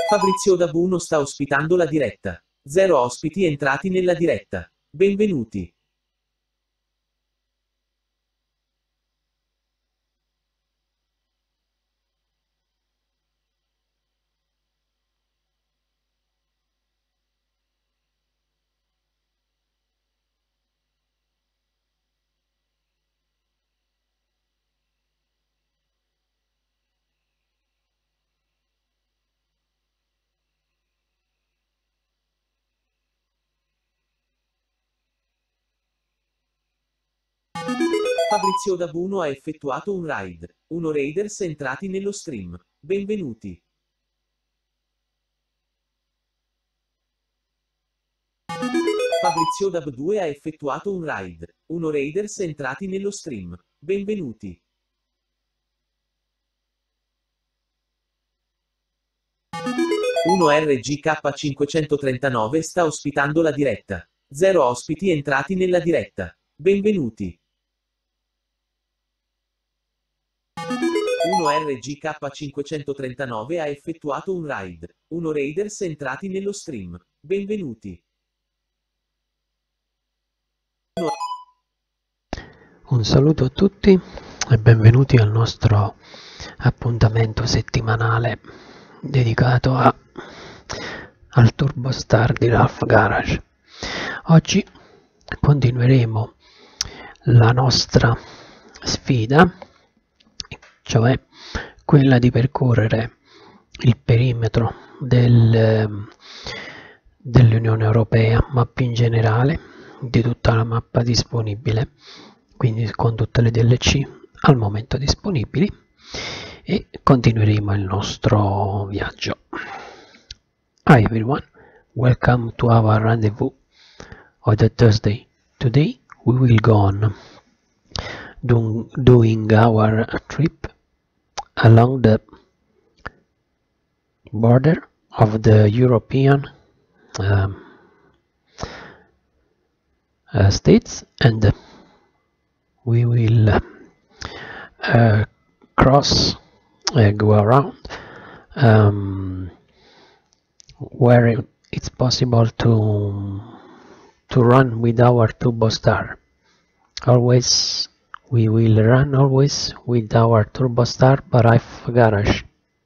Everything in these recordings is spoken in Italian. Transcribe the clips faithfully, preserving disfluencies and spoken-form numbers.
Fabrizio da Buono sta ospitando la diretta. Zero ospiti entrati nella diretta. Benvenuti. Fabrizio da Buono ha effettuato un raid. Uno raiders entrati nello stream. Benvenuti. Fabrizio Dab due ha effettuato un raid. Uno raiders entrati nello stream. Benvenuti. uno R G K cinquecentotrentanove sta ospitando la diretta. Zero ospiti entrati nella diretta. Benvenuti. uno R G K cinquecentotrentanove ha effettuato un raid. Uno raiders entrati nello stream. Benvenuti. Un saluto a tutti e benvenuti al nostro appuntamento settimanale dedicato a, al Turbo Star di Ralph Garage. Oggi continueremo la nostra sfida, cioè quella di percorrere il perimetro del, dell'Unione Europea, ma più in generale di tutta la mappa disponibile, quindi con tutte le D L C al momento disponibili, e continueremo il nostro viaggio. Hi everyone, welcome to our rendezvous of the Thursday. Today we will go on do, doing our trip along the border of the European um, uh, states, and we will uh, cross, uh, go around um, where it's possible to to run with our Turbo Star. Always, we will run always with our Turbo Star by Ralph Garage.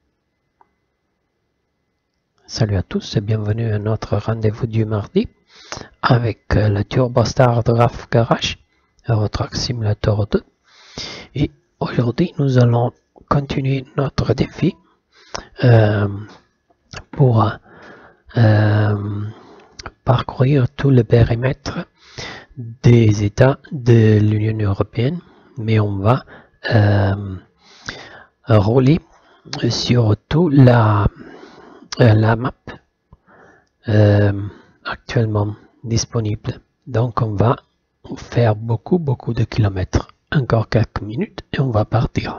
Salut à tous et bienvenue à notre rendez-vous du mardi avec le Turbo Star de Ralph Garage, Eurotrack Simulator deux. Et aujourd'hui, nous allons continuer notre défi euh, pour euh, parcourir tout le périmètre des États de l'Union européenne, mais on va euh, rouler sur toute la, la map euh, actuellement disponible. Donc on va faire beaucoup beaucoup de kilomètres. Encore quelques minutes et on va partir.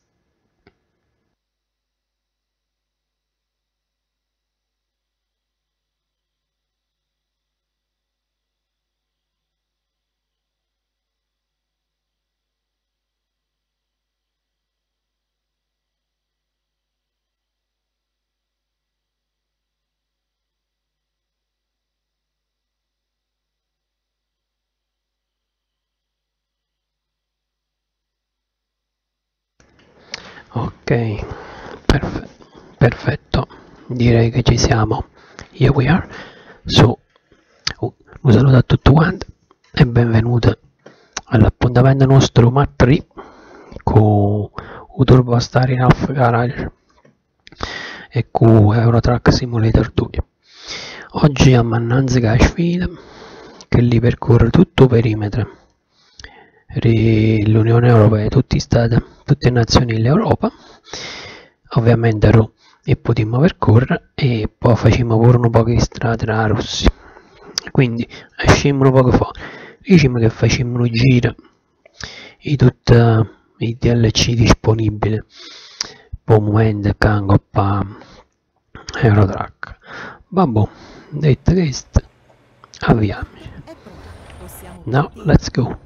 Ok, perfe perfetto, direi che ci siamo. Here we are. So, uh, un saluto a tutti quanti e benvenuti all'appuntamento nostro Mat tre con il Turbo Star in Ralph Garage e con Eurotrack Simulator due. Oggi a Mannanzi che sfida che li percorre tutto il perimetro dell'Unione Europea, tutti stati, tutte le nazioni dell'Europa, ovviamente e potremmo percorrere, e poi facciamo pure un po' di strada tra la Russia. Quindi uscimmo un po' fuori, diciamo che facciamo un giro di tutti i D L C disponibili per il momento che hanno per Eurotrack. Vabbè, detto questo, avviamoci. Now let's go.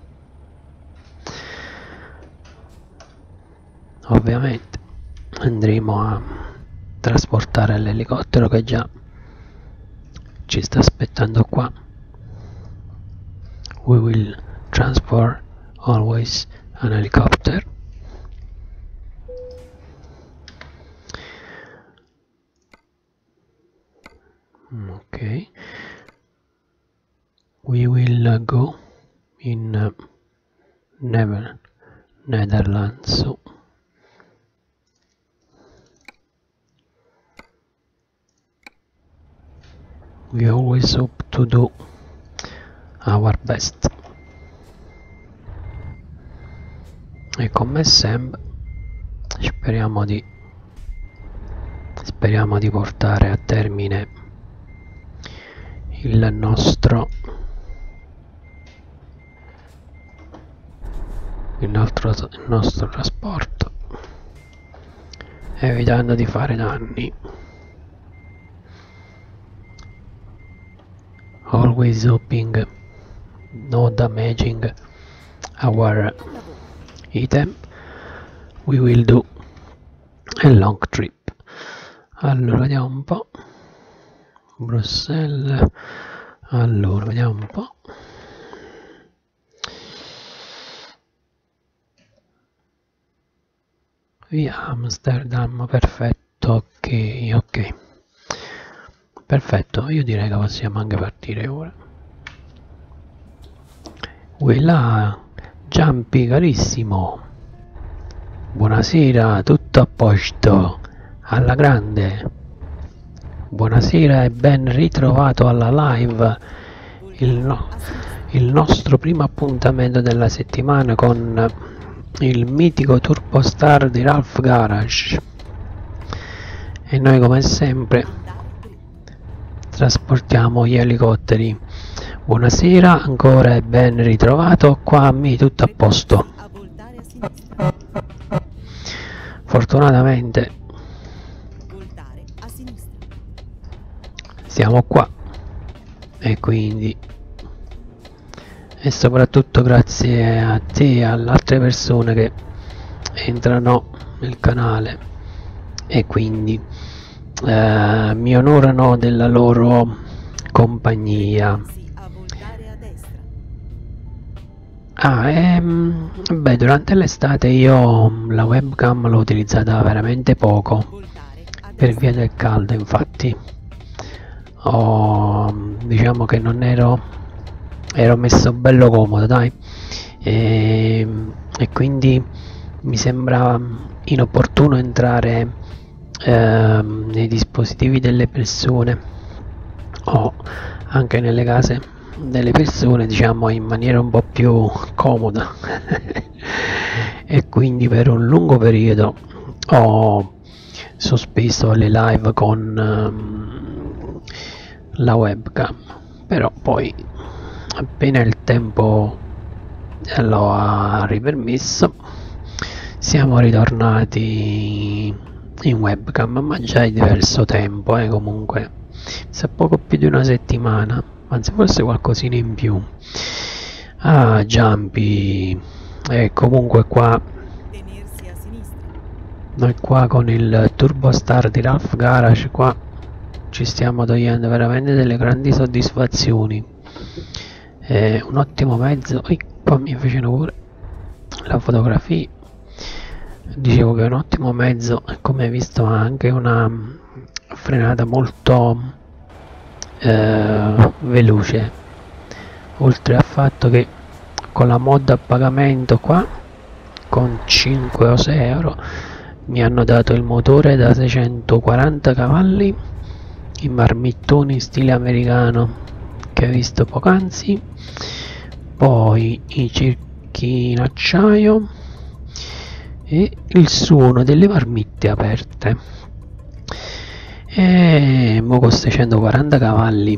Ovviamente andremo a trasportare l'elicottero che già ci sta aspettando qua. We will transport always an helicopter. Ok, we will go in uh, Never Netherlands. So we always hope to do our best. E come sempre speriamo di speriamo di portare a termine il nostro il nostro, il nostro trasporto, evitando di fare danni. Always hoping no damaging our item. We will do a long trip. Allora vediamo un po'. Bruxelles. Allora vediamo un po'. Via Amsterdam, perfetto, ok, ok. Perfetto, io direi che possiamo anche partire ora. Voilà, Giampi carissimo. Buonasera, tutto a posto, alla grande. Buonasera e ben ritrovato alla live, il, no, il nostro primo appuntamento della settimana con il mitico Turbostar di Ralph Garage. E noi come sempre trasportiamo gli elicotteri. Buonasera ancora e ben ritrovato qua a me, tutto a posto. Fortunatamente siamo qua e quindi e soprattutto grazie a te e alle altre persone che entrano nel canale e quindi eh, mi onorano della loro compagnia. Ah, ehm, beh, durante l'estate io la webcam l'ho utilizzata veramente poco per via del caldo, infatti oh, diciamo che non ero ero messo bello comodo, dai, e, e quindi mi sembra inopportuno entrare eh, nei dispositivi delle persone o anche nelle case delle persone, diciamo, in maniera un po' più comoda e quindi per un lungo periodo ho sospeso le live con um, la webcam, però poi appena il tempo lo ha ripermesso siamo ritornati in webcam, ma già è diverso tempo, eh, comunque sa poco più di una settimana, anzi forse qualcosina in più. Ah, Giampi, e comunque qua noi qua con il Turbostar di Ralph Garage qua ci stiamo togliendo veramente delle grandi soddisfazioni. È un ottimo mezzo. E qua mi facevano pure la fotografia. Dicevo che è un ottimo mezzo, come hai visto ha anche una frenata molto eh, veloce, oltre al fatto che con la mod a pagamento qua con cinque o sei euro mi hanno dato il motore da seicentoquaranta cavalli, i marmittoni stile americano che hai visto poc'anzi, poi i cerchi in acciaio e il suono delle marmitte aperte. E mo con seicentoquaranta cavalli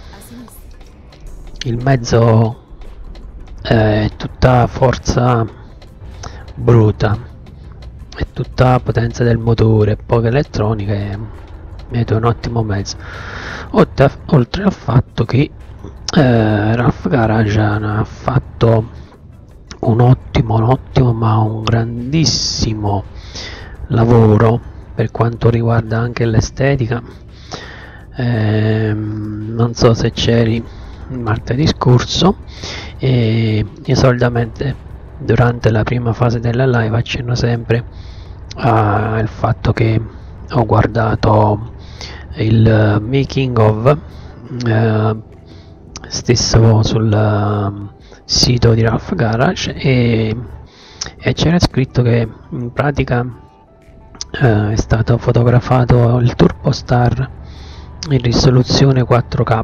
il mezzo è tutta forza bruta, è tutta potenza del motore, poche elettroniche, è un ottimo mezzo, oltre al fatto che eh, Ralph Garage ha fatto un ottimo, un ottimo ma un grandissimo lavoro per quanto riguarda anche l'estetica. Ehm, non so se c'eri martedì scorso, e io solitamente durante la prima fase della live accenno sempre al fatto che ho guardato il making of eh, stesso sul uh, sito di Ralph Garage, e, e c'era scritto che in pratica eh, è stato fotografato il Turbo Star in risoluzione quattro K,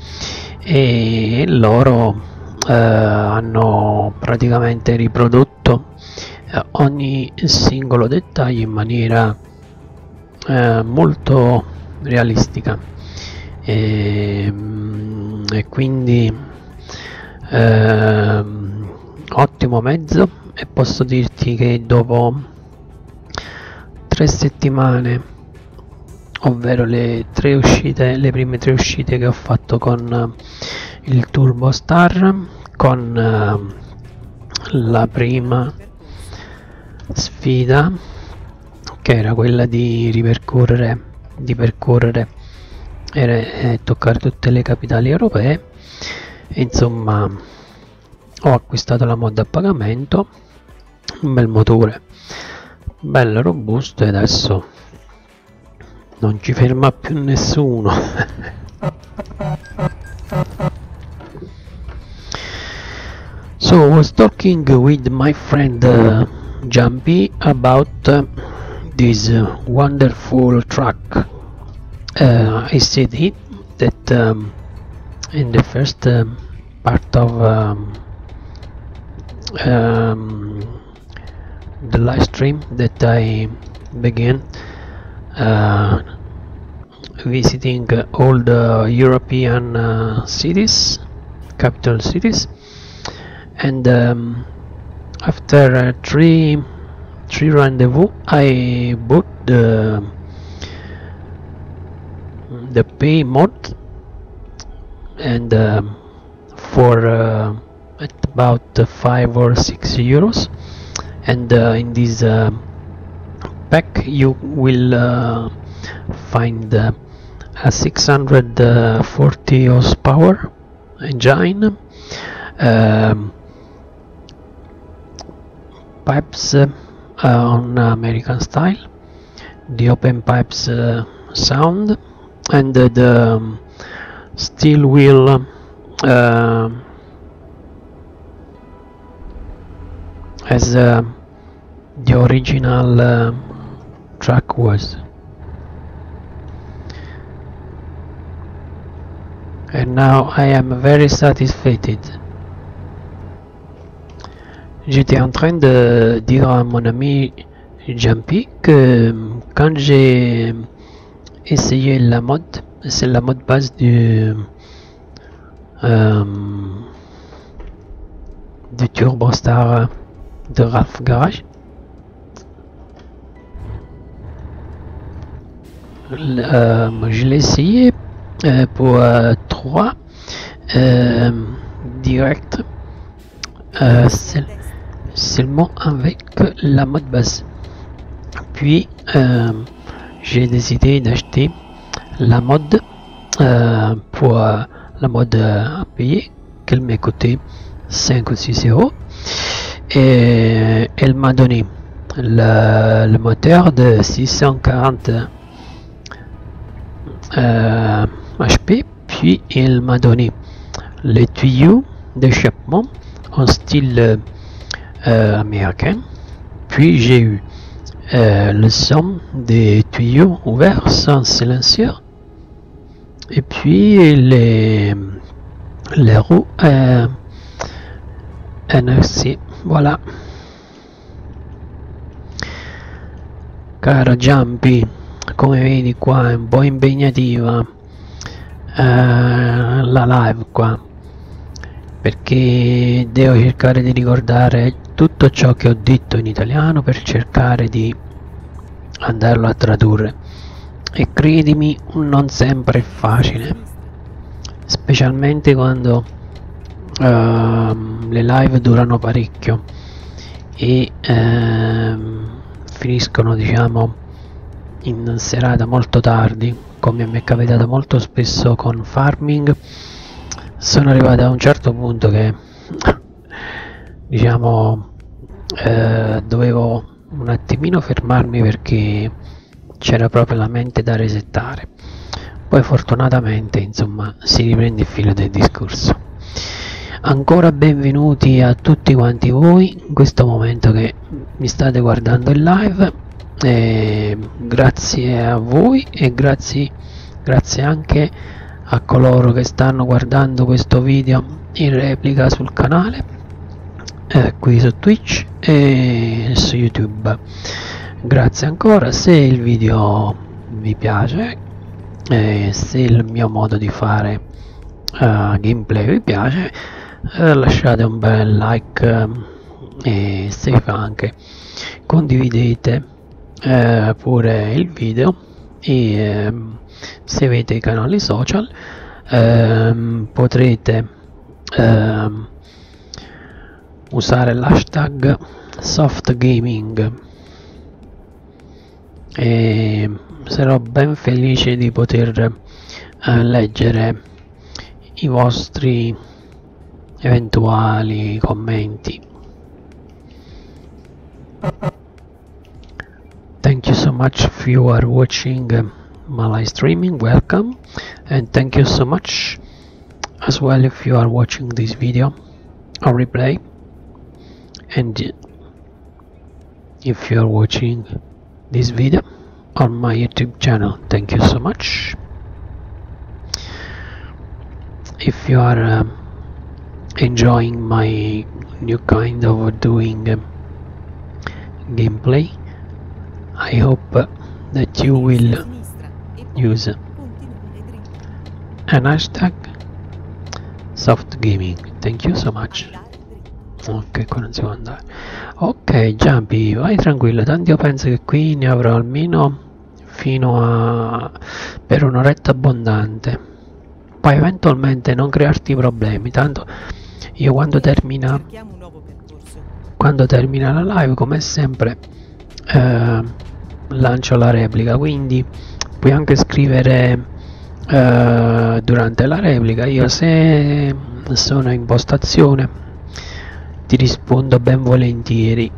e loro eh, hanno praticamente riprodotto eh, ogni singolo dettaglio in maniera eh, molto realistica, e, e quindi eh, ottimo mezzo. E posso dirti che dopo tre settimane, ovvero le tre uscite, le prime tre uscite che ho fatto con uh, il Turbo Star, con uh, la prima sfida che era quella di ripercorrere di percorrere e eh, toccare tutte le capitali europee, e insomma ho acquistato la mod a pagamento, un bel motore bello robusto, e adesso non ci ferma più nessuno. So I was talking with my friend uh, Jumpy about uh, this uh, wonderful truck. Uh, I said it that um, in the first um, part of um, um, the live stream that I began uh, visiting all the European uh, cities, capital cities, and um, after uh, three three rendezvous I bought the the pay mod, and um, for uh, at about uh, five or six euros, and uh, in this uh, pack you will uh, find uh, a six hundred forty horsepower engine, um, pipes uh, on American style, the open pipes uh, sound, and uh, the um, steel wheel uh, as uh, the original uh, truck was. And now I am very satisfied. J'étais en train de dire à mon ami Jumpy que quand j'ai essayé la mode, c'est la mode base du euh, du Turbo Star de Ralph Garage, euh, je l'ai essayé euh, pour euh, trois euh, directs euh, seulement avec la mode base. Puis euh, j'ai décidé d'acheter la mode euh, pour euh, la mode à payer, qu'elle m'a coûté cinq ou six euros, et elle m'a donné le, le moteur de six cent quarante euh, H P, puis elle m'a donné les tuyaux d'échappement en style euh, américain, puis j'ai eu euh, le son des tuyaux ouverts sans silencieur, et puis les, les roues euh, N F C. Voilà. Caro Jumpy, come vedi qua è un po' impegnativa eh, la live qua, perché devo cercare di ricordare tutto ciò che ho detto in italiano per cercare di andarlo a tradurre, e credimi, non sempre è facile, specialmente quando uh, le live durano parecchio e uh, finiscono, diciamo, in serata molto tardi, come mi è capitato molto spesso con Farming. Sono arrivato a un certo punto che diciamo eh, dovevo un attimino fermarmi perché c'era proprio la mente da resettare. Poi fortunatamente insomma si riprende il filo del discorso. Ancora benvenuti a tutti quanti voi in questo momento che mi state guardando in live, e grazie a voi e grazie, grazie anche a coloro che stanno guardando questo video in replica sul canale, eh, qui su Twitch e su YouTube. Grazie ancora. Se il video vi piace, eh, se il mio modo di fare uh, gameplay vi piace, eh, lasciate un bel like, eh, e se vi fa anche condividete eh, pure il video, e eh, se avete i canali social eh, potrete eh, usare l'hashtag softgaming, e sarò ben felice di poter eh, leggere i vostri eventuali commenti. Thank you so much if you are watching my live streaming, welcome, and thank you so much as well if you are watching this video on replay, and if you are watching this video on my YouTube channel, thank you so much. If you are uh, enjoying my new kind of doing uh, gameplay, I hope uh, that you will use an hashtag soft gaming. Thank you so much. Ok, qua non si può andare. Ok, Jumpy, vai tranquillo, tanto io penso che qui ne avrò almeno fino a per un'oretta abbondante. Poi eventualmente non crearti problemi, tanto io quando termina quando termina la live, come sempre, eh, lancio la replica, quindi puoi anche scrivere eh, durante la replica. Io, se sono in postazione, ti rispondo ben volentieri.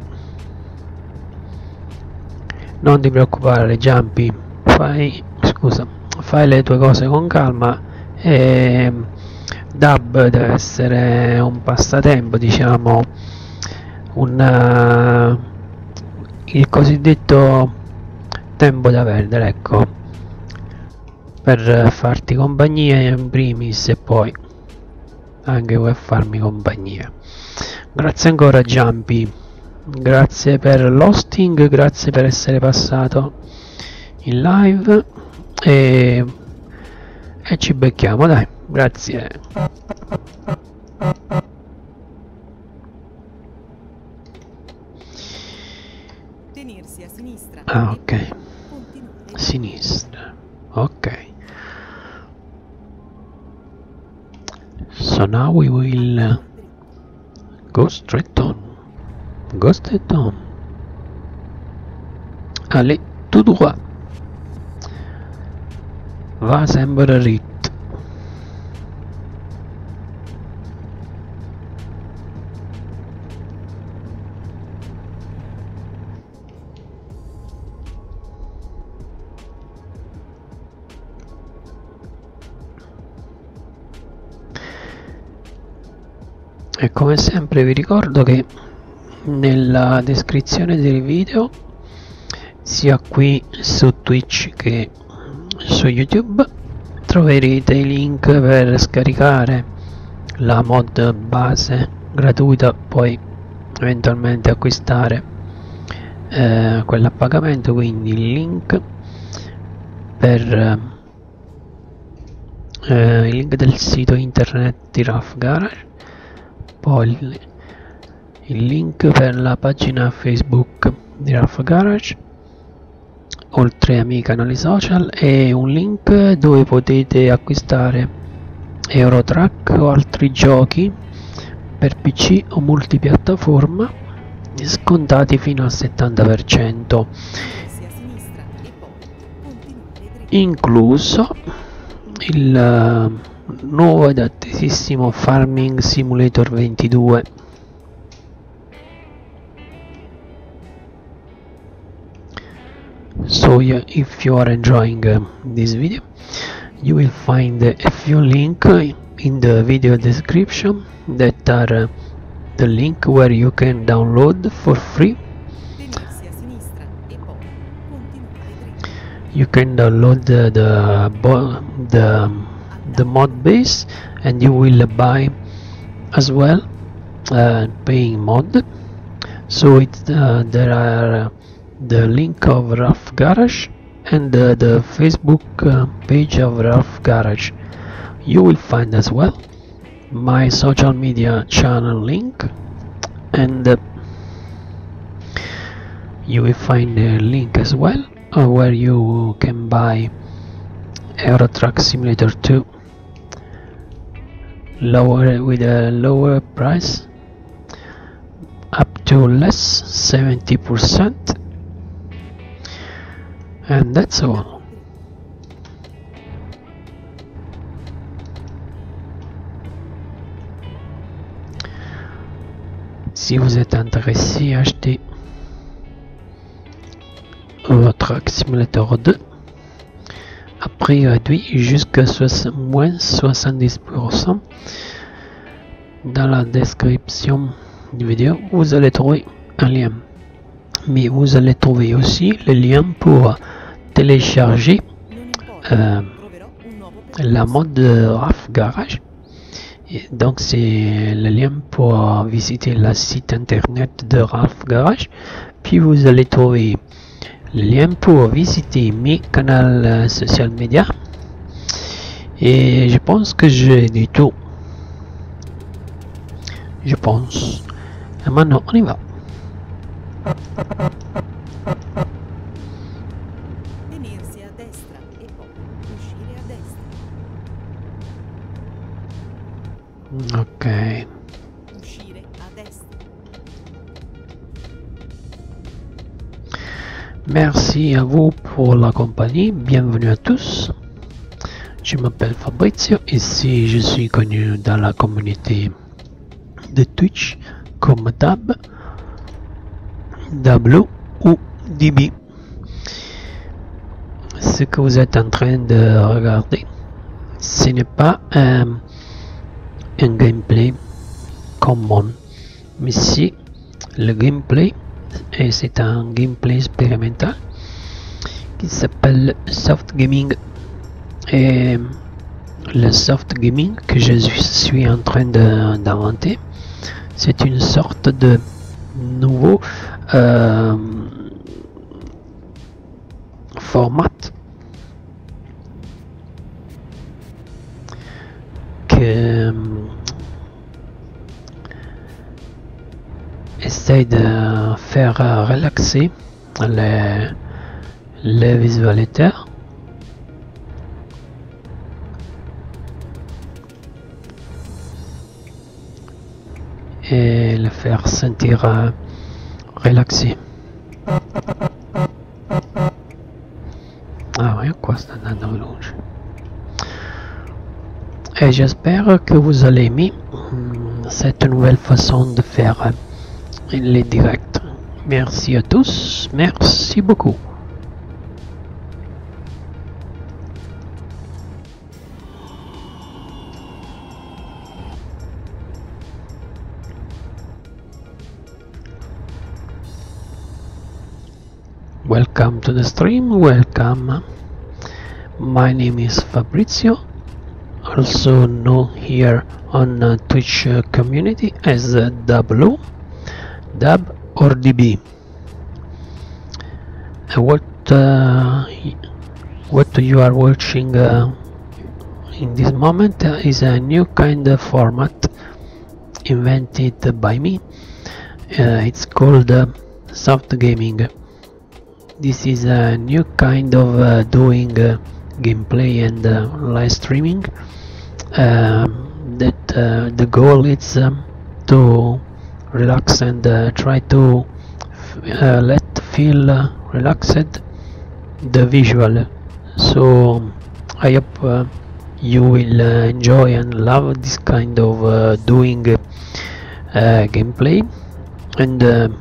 Non ti preoccupare, Jumpy, fai scusa fai le tue cose con calma, e dub deve essere un passatempo, diciamo un uh, il cosiddetto tempo da perdere, ecco, per farti compagnia in primis e poi anche per farmi compagnia. Grazie ancora, Jumpy, grazie per l'hosting, grazie per essere passato in live, e, e ci becchiamo, dai, grazie. Tenersi a sinistra. Ah, ok, sinistra, ok. So now we will go straight on, go straight on. Allez, tout droit. Va sempre rit. E come sempre vi ricordo che nella descrizione del video, sia qui su Twitch che su YouTube, troverete i link per scaricare la mod base gratuita, poi eventualmente acquistare eh, quella a pagamento, quindi il link per eh, il link del sito internet di Rough Garage, poi il, il link per la pagina Facebook di Rough Garage, oltre ai miei canali social, e un link dove potete acquistare Eurotrack o altri giochi per P C o multipiattaforma scontati fino al settanta per cento. incluso il uh, nuovo ed attesissimo Farming Simulator ventidue. So yeah, if you are enjoying uh, this video, you will find uh, a few links in the video description that are uh, the link where you can download for free. Tenersi a sinistra e poi continuare dritto. You can download the the, bo- the the mod base, and you will buy as well uh, paying mod. So it's uh, there are uh, the link of Rough Garage and uh, the Facebook uh, page of Rough Garage. You will find as well my social media channel link, and uh, you will find a link as well uh, where you can buy Euro Truck Simulator two lower with a lower price, up to less seventy percent, and that's all. Si vous êtes intéressé à acheter Euro Truck Simulator deux à prix réduit jusqu'à moins soixante-dix pour cent, dans la description du vidéo vous allez trouver un lien, mais vous allez trouver aussi le lien pour télécharger euh, la mode de Rough Garage. Et donc c'est le lien pour visiter le site internet de Rough Garage, puis vous allez trouver le lien pour visiter mes canaux social media, et je pense que j'ai dit tout. Je pense. Et maintenant on y va. Tenersi a destra e poi uscire a destra. Ok. Uscire a destra. Merci à vous pour la compagnie. Bienvenue à tous. Je m'appelle Fabrizio. Ici, je suis connu dans la communauté de Twitch comme Dab, Dablo ou D B. Ce que vous êtes en train de regarder, ce n'est pas un, un gameplay common, mais c'est le gameplay, et c'est un gameplay expérimental qui s'appelle soft gaming. Et le soft gaming que je suis en train d'inventer, c'est une sorte de nouveau euh, format que essaye de faire relaxer les, les visualisateurs et le faire sentir euh, relaxé. Ah ouais, quoi, c'est un analogue. Et j'espère que vous allez aimer cette nouvelle façon de faire euh, les directs. Merci à tous, merci beaucoup. Welcome to the stream, welcome. My name is Fabrizio, also known here on uh, Twitch uh, community as uh, Dablo, Dab or D B. Uh, what uh, what you are watching uh, in this moment uh, is a new kind of format invented by me. Uh, it's called uh, soft gaming. This is a new kind of uh, doing uh, gameplay and uh, live streaming. Um, that uh, the goal is um, to relax and uh, try to uh, let feel uh, relaxed the visual So I hope uh, you will uh, enjoy and love this kind of uh, doing uh, gameplay, and uh,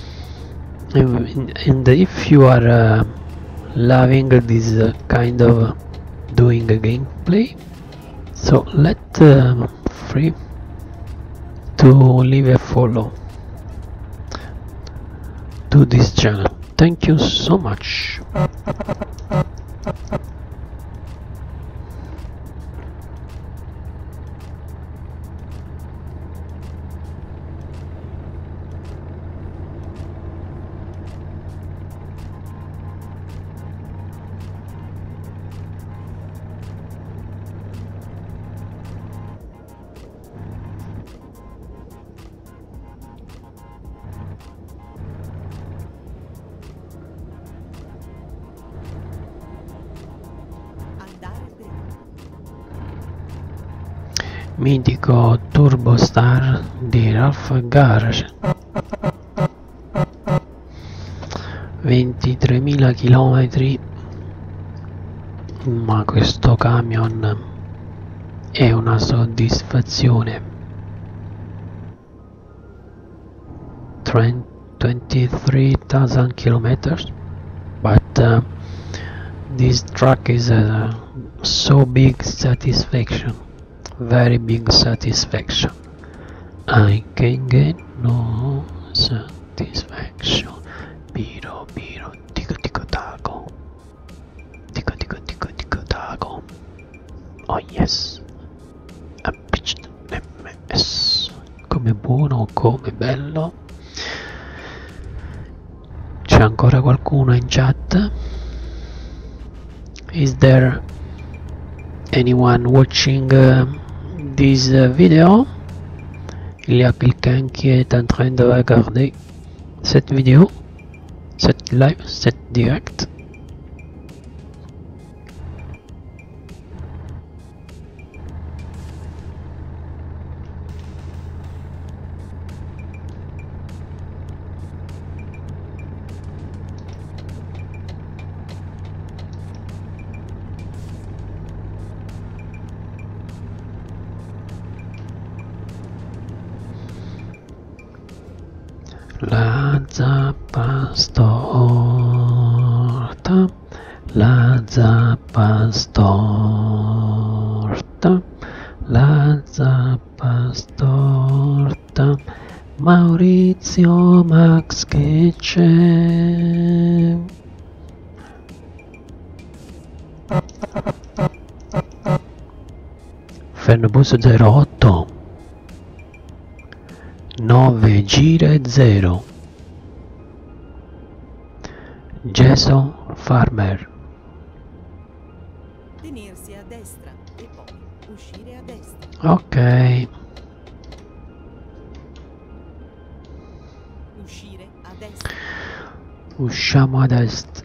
and if you are uh, loving this uh, kind of doing a gameplay, so let uh, free to leave a follow to this channel. Thank you so much. Mitico Turbo Star di Ralph Garage, ventitremila chilometri, ma questo camion è una soddisfazione. twenty-three thousand kilometers, but uh, this truck is a so big satisfaction. Very big satisfaction. I can get no satisfaction. Biro biro tico tico taco. Tico tico tico tico taco. Oh yes. A pitched M S. Come buono, come bello. C'è ancora qualcuno in chat? Is there anyone watching uh, this uh, video? Il y a quelqu'un qui est en train de regarder cette vidéo, cette live, cette direct? La zappa storta, la zappa storta, la zappa storta, Maurizio Max che c'è? Fernobus zero otto nove gire zero. Jason Farmer. Tenersi a destra e poi uscire a destra. Ok. Uscire a destra. Usciamo ad est.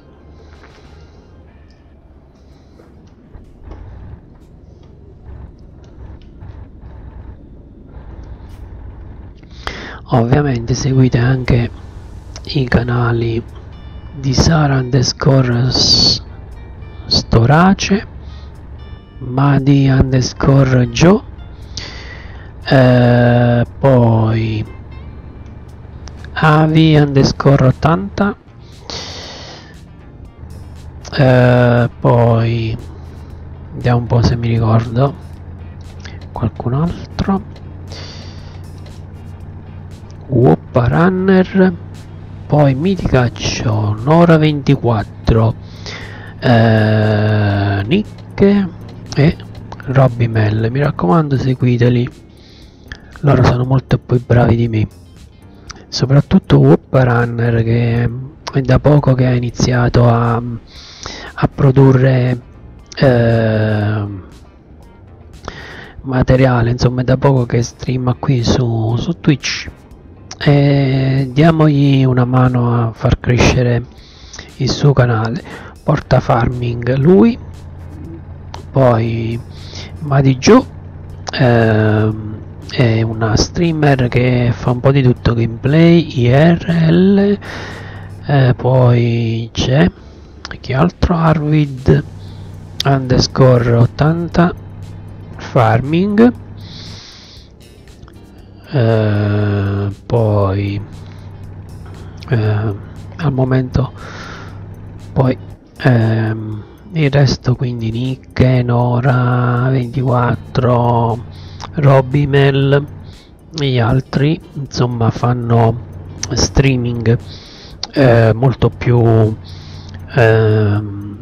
Ovviamente seguite anche i canali di Sara underscore Storace, Madi underscore Joe, eh, poi Avi underscore ottanta, eh, poi vediamo un po' se mi ricordo qualcun altro. Whoppa Runner, poi Miticaccio, Nora ventiquattro, eh, Nick e Robby Mel. Mi raccomando, seguiteli, loro sono molto più bravi di me, soprattutto Whoppa Runner, che è da poco che ha iniziato a, a produrre eh, materiale, insomma è da poco che streama qui su, su Twitch. E diamogli una mano a far crescere il suo canale. Porta Farming lui, poi Madi Joe, ehm, è una streamer che fa un po' di tutto, gameplay, I R L, eh, poi c'è chi altro, Arvid underscore ottanta farming, eh, poi eh, al momento poi ehm, il resto, quindi Nick, Nora ventiquattro, Robimel, gli altri insomma fanno streaming eh, molto più ehm,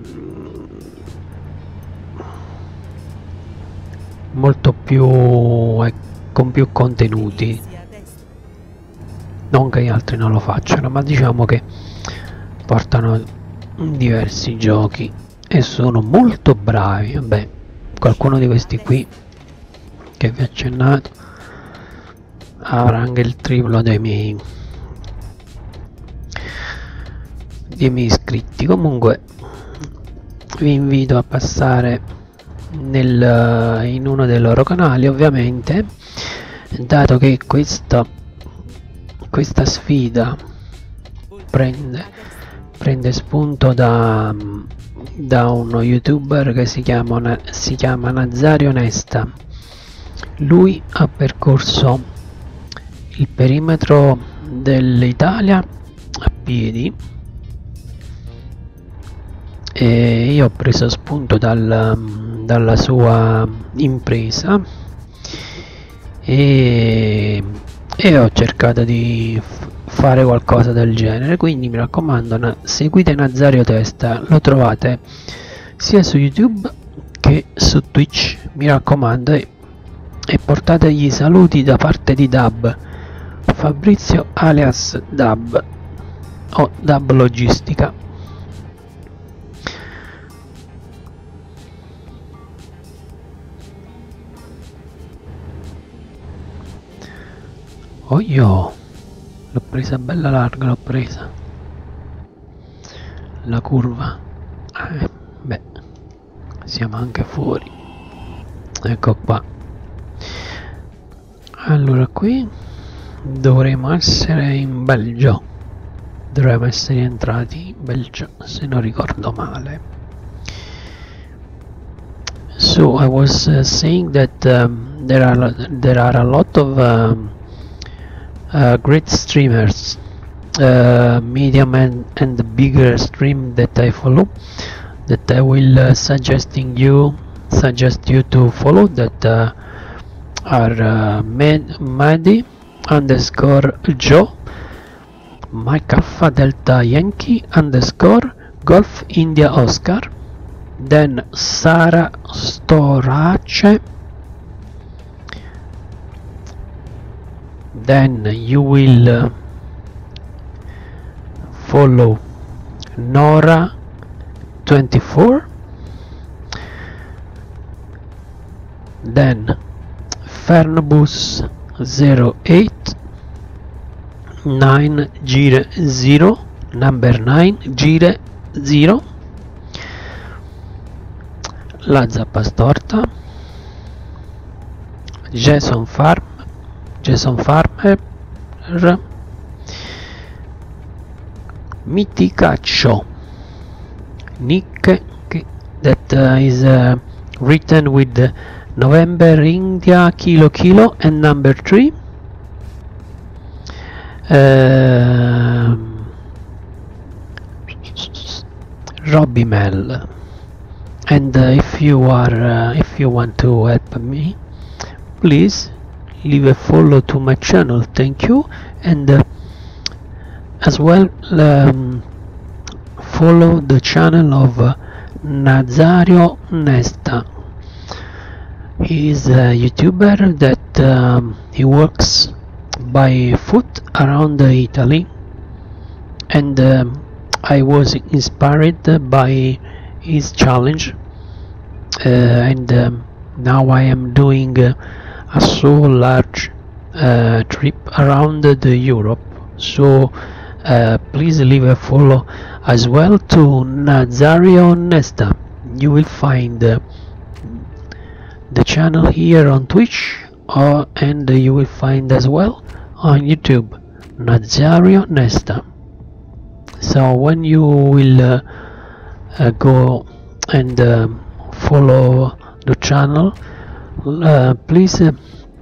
molto più eh, con più contenuti, non che gli altri non lo facciano, ma diciamo che portano diversi giochi e sono molto bravi. Vabbè, qualcuno di questi qui che vi ho accennato avrà anche il triplo dei miei dei miei iscritti. Comunque vi invito a passare nel, in uno dei loro canali, ovviamente, dato che questa questa sfida prende prende spunto da da uno youtuber che si chiama si chiama Nazario Nesta. Lui ha percorso il perimetro dell'Italia a piedi e io ho preso spunto dal, dalla sua impresa e, e ho cercato di fare qualcosa del genere, quindi mi raccomando, seguite Nazario Testa, lo trovate sia su YouTube che su Twitch, mi raccomando, e, e portategli saluti da parte di Dab, Fabrizio alias Dab o Dab Logistica. Oh io l'ho presa bella larga, l'ho presa la curva, eh, beh, siamo anche fuori, ecco qua. Allora qui dovremo essere in Belgio, dovremmo essere entrati in Belgio se non ricordo male. So I was uh, saying that um, there are there are a lot of um, Uh, great streamers, uh, medium and, and the bigger stream that I follow, that I will uh, suggesting you suggest you to follow, that uh, are uh, Med Madi underscore Joe, Mike Alpha Delta Yankee underscore Golf India Oscar, then Sara Storace. Then you will uh, follow Nora twenty-four, then Fernbus zero eight, nine Gire zero, number nine Gire zero, La Zappa Storta, Jason Farm, Jason Farmer, Miticaccio, Nick, that uh, is uh, written with uh, November India Kilo Kilo and number three, uh, Robbie Mel. And uh, if you are uh, if you want to help me, please leave a follow to my channel, thank you, and uh, as well um, follow the channel of uh, Nazario Nesta. He is a YouTuber that um, he works by foot around Italy, and um, I was inspired by his challenge, uh, and um, now I am doing uh, a so large uh, trip around the Europe, so uh, please leave a follow as well to Nazario Nesta. You will find uh, the channel here on Twitch, or and you will find as well on YouTube Nazario Nesta. So when you will uh, uh, go and uh, follow the channel, uh, please uh,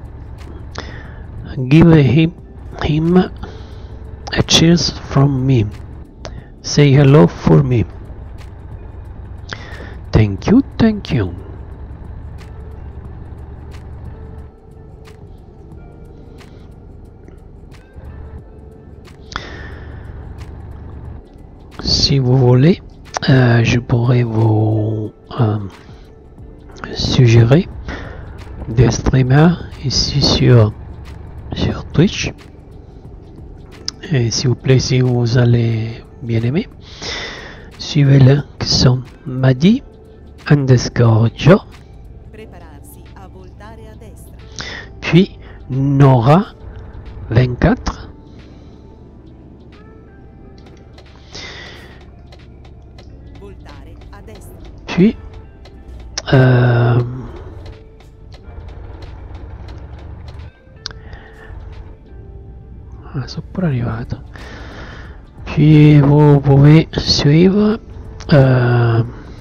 give him him a cheers from me. Say hello for me. Thank you, thank you. Si vous voulez, euh, je pourrais vous euh, suggérer des streamers ici sur, sur Twitch. Et s'il vous plaît, si vous allez bien aimer, suivez-le, qui sont Madi underscore Joe, Prepararsi a voltare a destra. puis Nora vingt-quatre, Voltare a destra. puis euh, ah, sono pure arrivato. Puis vous pouvez suivre euh,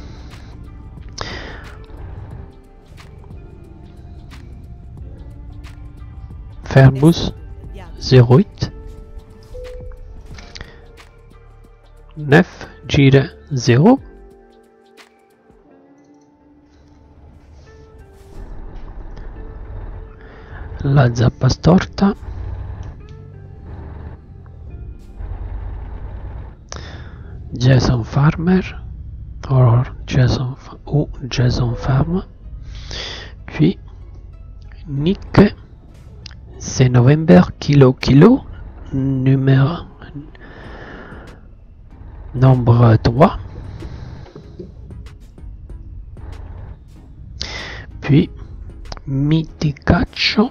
Ferbus Viaggio. zéro huit neuf Gira zéro, La Zappa Storta, Jason Farmer or Jason ou Jason Farmer, puis Nick c'est November Kilo Kilo numéro nombre trois, puis Miticaccio,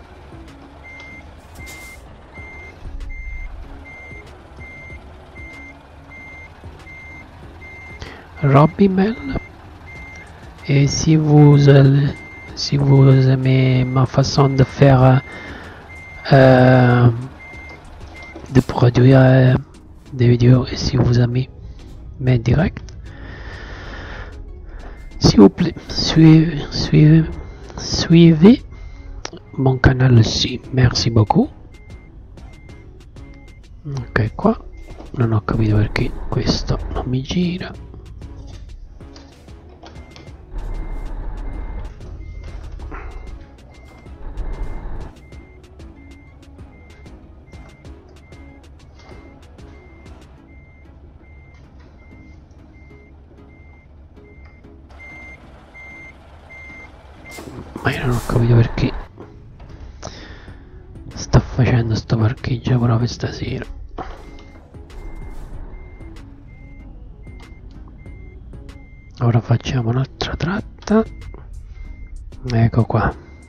Robbie Mel. Et si vous allez, si vous aimez ma façon de faire euh, de produire euh, des vidéos, et si vous aimez mes directs, s'il vous plaît, suivez, suivez, suivez mon canal aussi. Merci beaucoup. Ok, qua non ho capito perché questo non mi gira. Ma io non ho capito perché sta facendo sto parcheggio proprio stasera. Ora facciamo un'altra tratta. Ecco qua.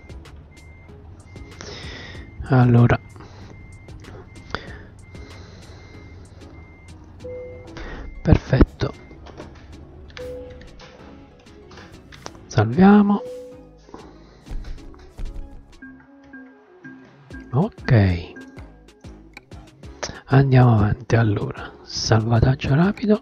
Allora perfetto, salviamo. Ok, andiamo avanti. Allora, salvataggio rapido.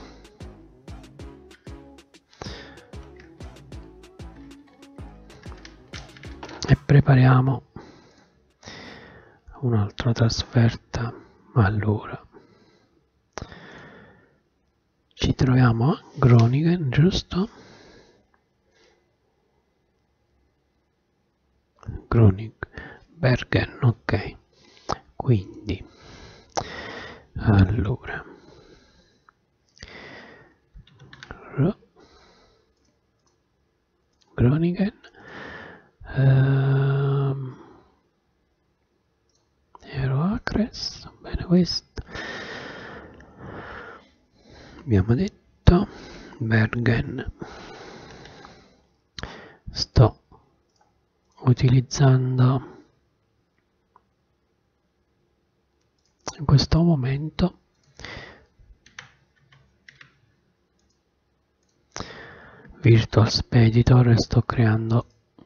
E prepariamo un'altra trasferta. Allora, ci troviamo a Groningen, giusto? Groningen, Bergen, ok. Quindi allora Groningen, ehm, Ero Acres, bene, questo abbiamo detto. Bergen, sto utilizzando in questo momento Virtual Speditor e sto creando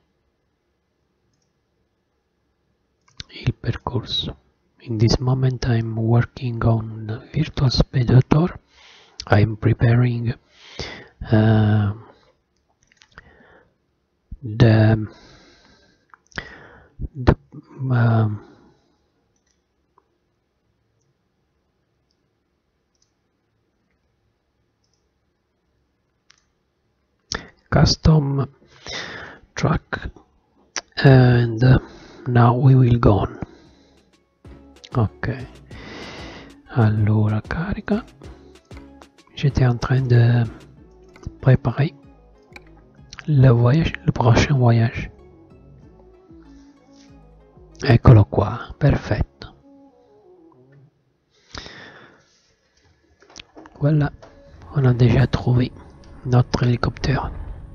il percorso. In this moment I'm working on Virtual Speditor. I'm preparing uh, the the uh, custom track, and uh, now we will go on. Ok, allora carica. J'étais en train de préparer le voyage, le prochain voyage. Eccolo qua, perfetto. Voilà, on a déjà trouvé notre elicottero.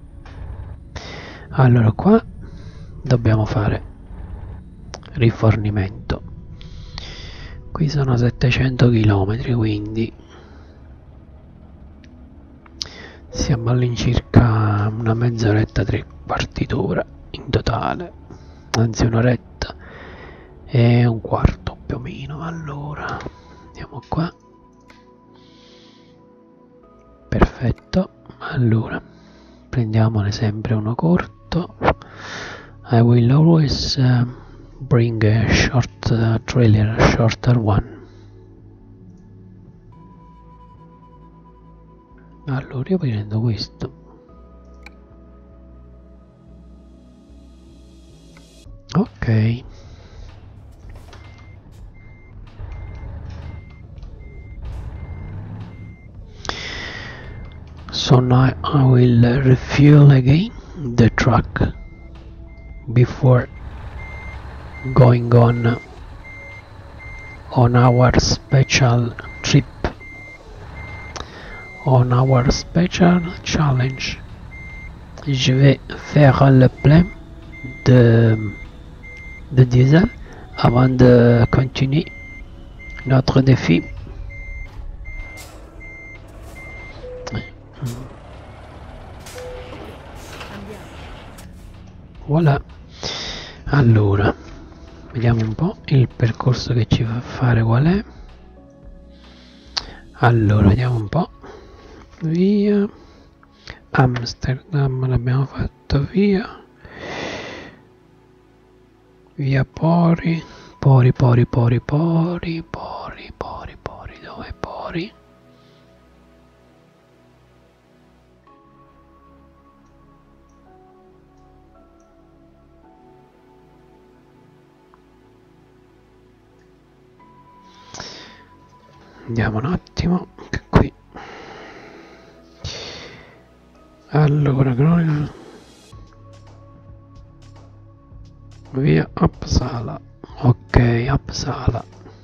Allora qua dobbiamo fare rifornimento. Qui sono settecento chilometri, quindi siamo all'incirca una mezz'oretta, tre quarti d'ora in totale, anzi un'oretta e un quarto più o meno. Allora andiamo qua, perfetto. Allora prendiamone sempre uno corto. I will always uh, bring a short uh, trailer, a shorter one. Allora io prendo questo. Ok. So now I will refuel again the truck before going on on our special trip, on our special challenge. Je vais faire le plein de, de diesel avant de continuer notre défi. Voilà. Allora vediamo un po' il percorso che ci fa fare qual è. Allora vediamo un po'. Via Amsterdam l'abbiamo fatto, via via Pori Pori Pori Pori Pori Pori Pori Pori dove Pori? Andiamo un attimo che qui. Allora cronica via Uppsala. Ok, Uppsala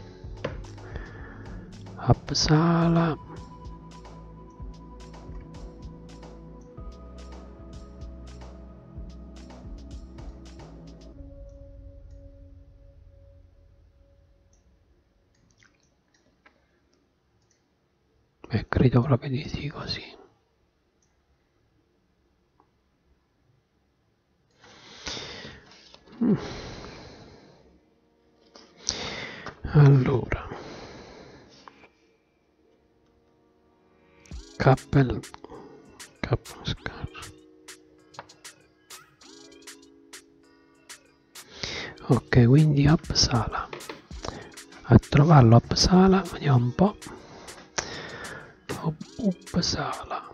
Uppsala e credo proprio di sì, così. Mm. Allora Kappel Kappelscar. Ok, quindi Uppsala, a trovarlo Uppsala, vediamo un po'. Uppsala.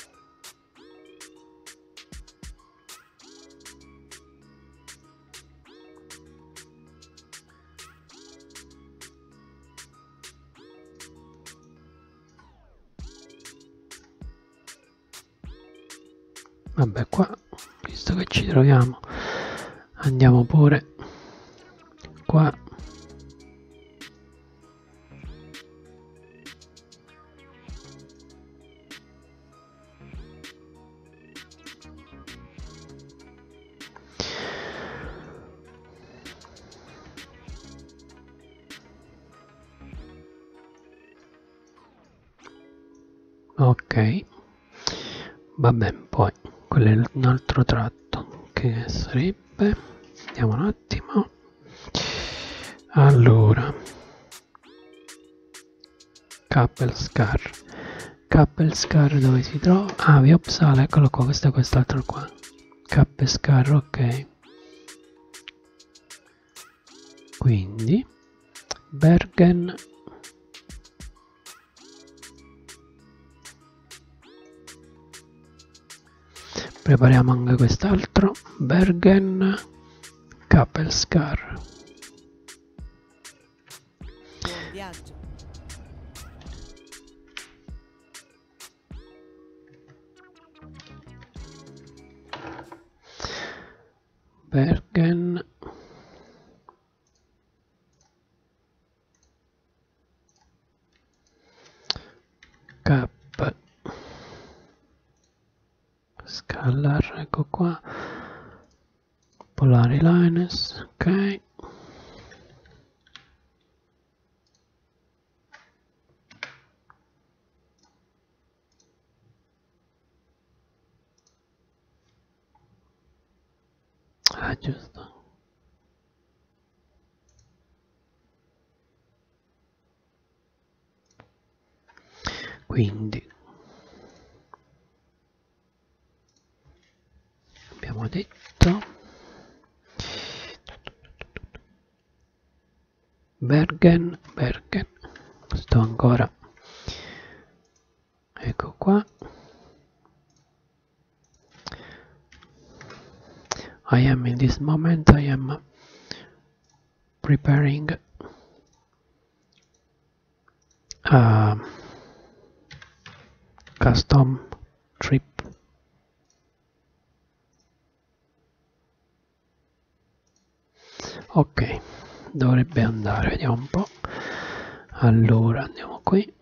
Vabbè, qua, visto che ci troviamo, andiamo pure qua. Ok, vabbè, poi quello è un altro tratto che sarebbe, vediamo un attimo. Allora Kappelscar, Kappelscar dove si trova? Ah, via Uppsala, eccolo qua, questo è quest'altro qua. Cappescar, ok. Quindi Bergen, prepariamo anche quest'altro, Bergen Cappelscar. Buon viaggio. Bergen Cap Scalar, ecco qua, Polari Lines, ok. Ah, giusto. Quindi abbiamo detto Bergen, Bergen, sto ancora, ecco qua. I am in this moment, I am preparing a custom trip. Ok, dovrebbe andare, vediamo un po'. Allora andiamo qui.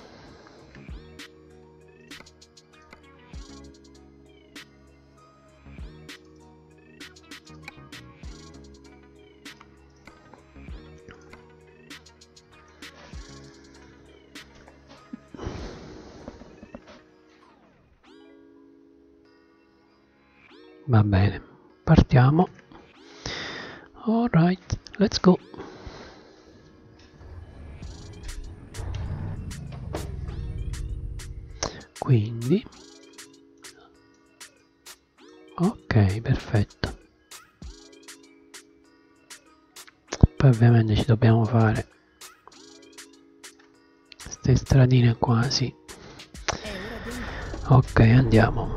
Va bene, partiamo. Alright, let's go. Quindi, ok, perfetto. Poi ovviamente ci dobbiamo fare queste stradine quasi. Ok, andiamo.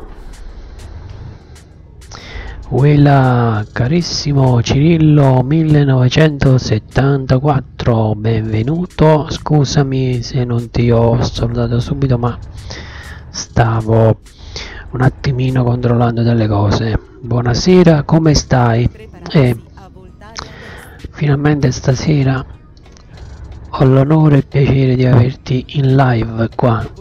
Uela, carissimo Cirillo millenovecentosettantaquattro, benvenuto. Scusami se non ti ho salutato subito, ma stavo un attimino controllando delle cose. Buonasera, come stai? Eh, finalmente stasera ho l'onore e il piacere di averti in live qua.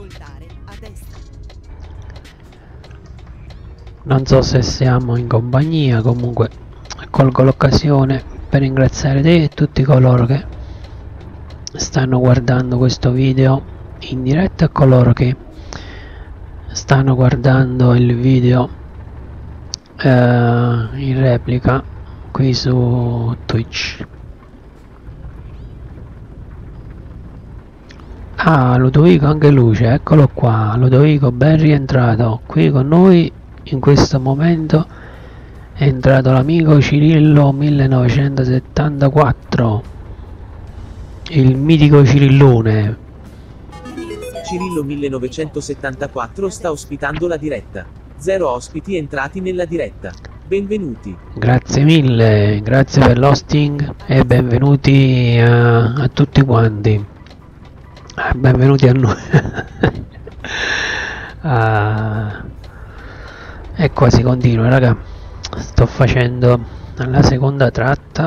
Non so se siamo in compagnia, comunque colgo l'occasione per ringraziare te e tutti coloro che stanno guardando questo video in diretta e coloro che stanno guardando il video eh, in replica qui su Twitch. Ah, Ludovico anche luce, eccolo qua. Ludovico, ben rientrato qui con noi. In questo momento è entrato l'amico Cirillo millenovecentosettantaquattro, il mitico Cirillone. Cirillo millenovecentosettantaquattro sta ospitando la diretta. Zero ospiti entrati nella diretta. Benvenuti. Grazie mille, grazie per l'hosting e benvenuti a, a tutti quanti. Benvenuti a noi. uh, E qua si continua, raga. Sto facendo la seconda tratta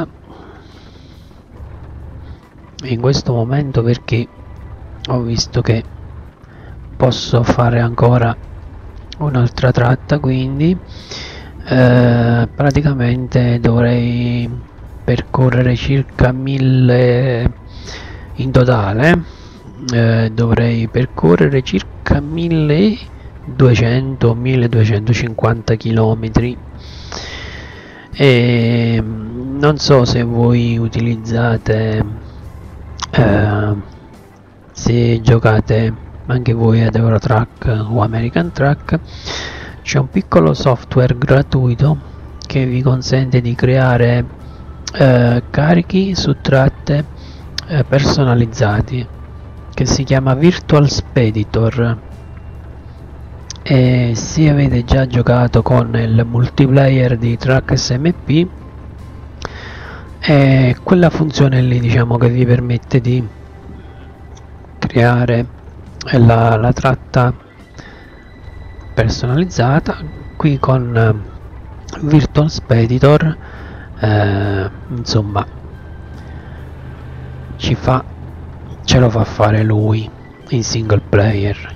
in questo momento perché ho visto che posso fare ancora un'altra tratta, quindi eh, praticamente dovrei percorrere circa mille in totale. Eh, dovrei percorrere circa mille duecento milleduecentocinquanta chilometri e non so se voi utilizzate eh, se giocate anche voi ad Euro Truck o American Truck. c'è un piccolo software gratuito che vi consente di creare eh, carichi su tratte eh, personalizzati, che si chiama Virtual Speditor. E se avete già giocato con il multiplayer di Truck S M P, è quella funzione lì, diciamo, che vi permette di creare la, la tratta personalizzata. Qui con uh, Virtual Speditor eh, insomma ci fa ce lo fa fare lui in single player.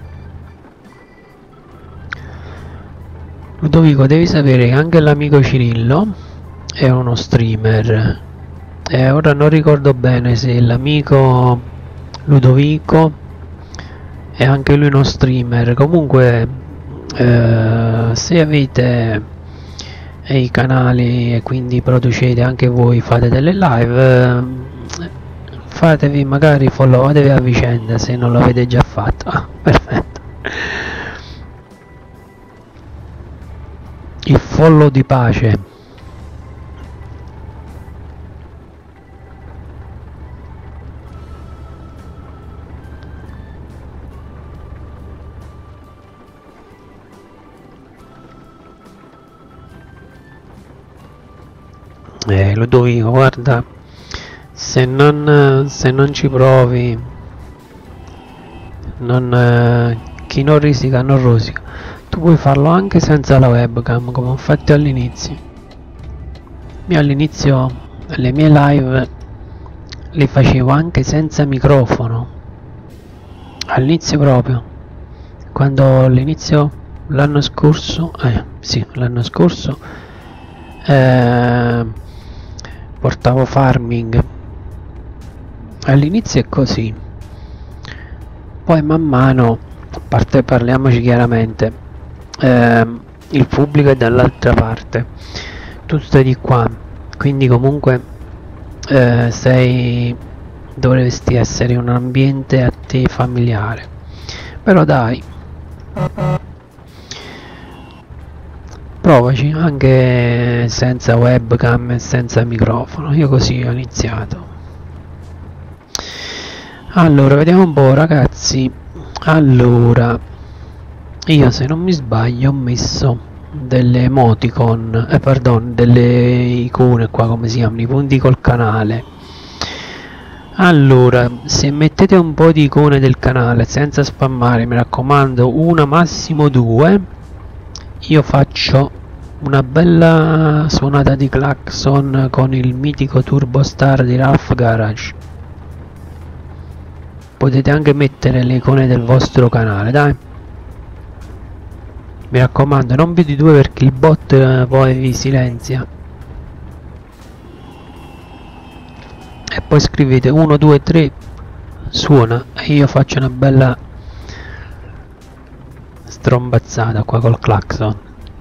Ludovico, devi sapere che anche l'amico Cirillo è uno streamer, e ora non ricordo bene se l'amico Ludovico è anche lui uno streamer. Comunque eh, se avete eh, i canali e quindi producete anche voi, fate delle live, eh, fatevi magari followatevi a vicenda se non l'avete già fatto. Ah, perfetto. Il follow di pace. Eh, Ludovico, guarda, se non, se non ci provi, non, eh, chi non risica non rosica. Tu puoi farlo anche senza la webcam, come ho fatto all'inizio. Io all'inizio le mie live le facevo anche senza microfono, all'inizio proprio, quando all'inizio l'anno scorso, eh sì, l'anno scorso eh, portavo farming. All'inizio è così, poi man mano, a parte, parliamoci chiaramente, eh, il pubblico è dall'altra parte, tu stai di qua, quindi comunque eh, sei, dovresti essere in un ambiente a te familiare. Però dai, provaci anche senza webcam e senza microfono. Io così ho iniziato. Allora, vediamo un po', ragazzi. Allora, io se non mi sbaglio ho messo delle emoticon, eh pardon, delle icone qua, come si chiamano, i punti col canale. Allora, se mettete un po' di icone del canale senza spammare, mi raccomando, una massimo due, io faccio una bella suonata di clacson con il mitico Turbo Star di Ralph Garage. Potete anche mettere le icone del vostro canale, dai. Mi raccomando, non più di due perché il bot eh, poi vi silenzia. E poi scrivete uno, due, tre, suona, e io faccio una bella strombazzata qua col clacson.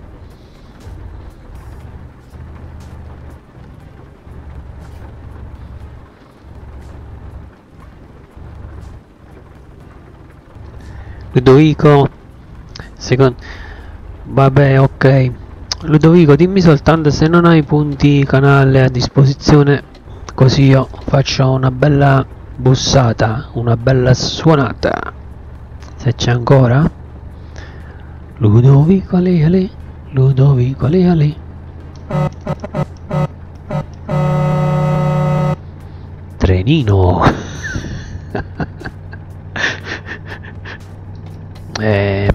Ludovico, secondo, vabbè, ok. Ludovico, dimmi soltanto se non hai punti canale a disposizione, così io faccio una bella bussata, una bella suonata, se c'è ancora. Ludovico lì lì, Ludovico lì lì. Trenino. eh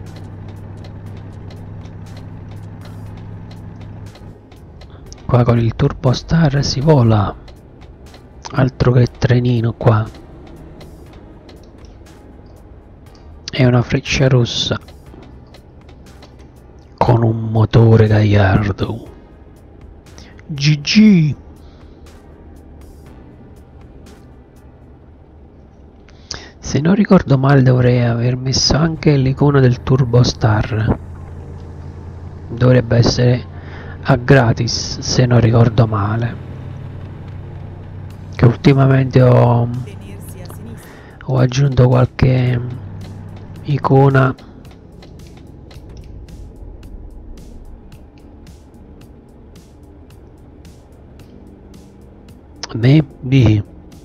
Qua con il Turbo Star si vola, altro che trenino qua. È una freccia rossa con un motore Gallardo. G G. Se non ricordo male dovrei aver messo anche l'icona del Turbo Star. Dovrebbe essere a gratis, se non ricordo male, che ultimamente ho, ho aggiunto qualche icona Me di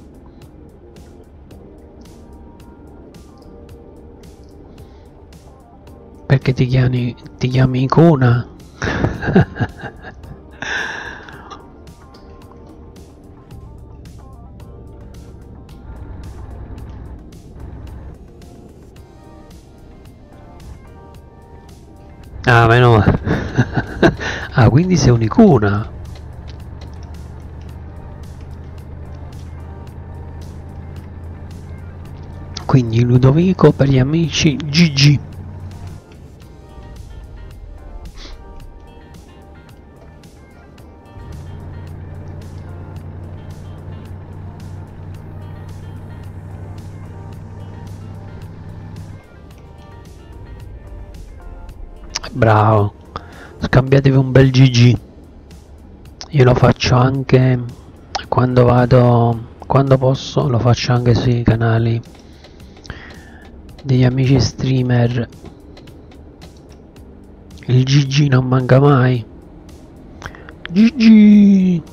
perché ti chiami ti chiami icona? Ah, meno male. Ah, quindi sei un'icona. Quindi Ludovico per gli amici G G. Bravo, scambiatevi un bel G G. Io lo faccio anche quando vado, quando posso, lo faccio anche sui canali degli amici streamer. Il G G non manca mai. G G.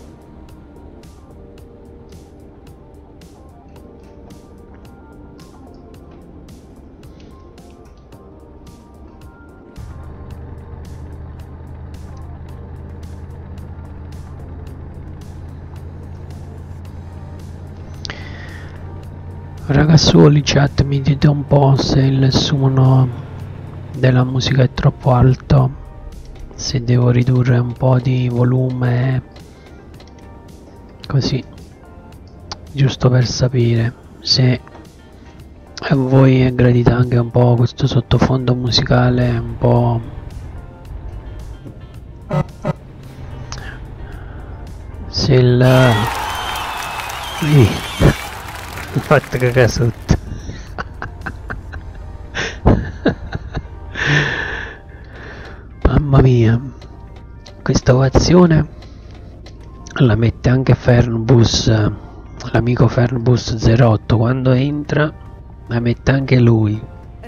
Ragazzuoli, chat, mi dite un po' se il suono della musica è troppo alto, se devo ridurre un po' di volume, così, giusto per sapere se a voi è gradito anche un po' questo sottofondo musicale, un po' se il... Lì. Mi fatto cagare sotto. Mamma mia, questa ovazione la mette anche Fernbus, l'amico Fernbus zero otto, quando entra la mette anche lui.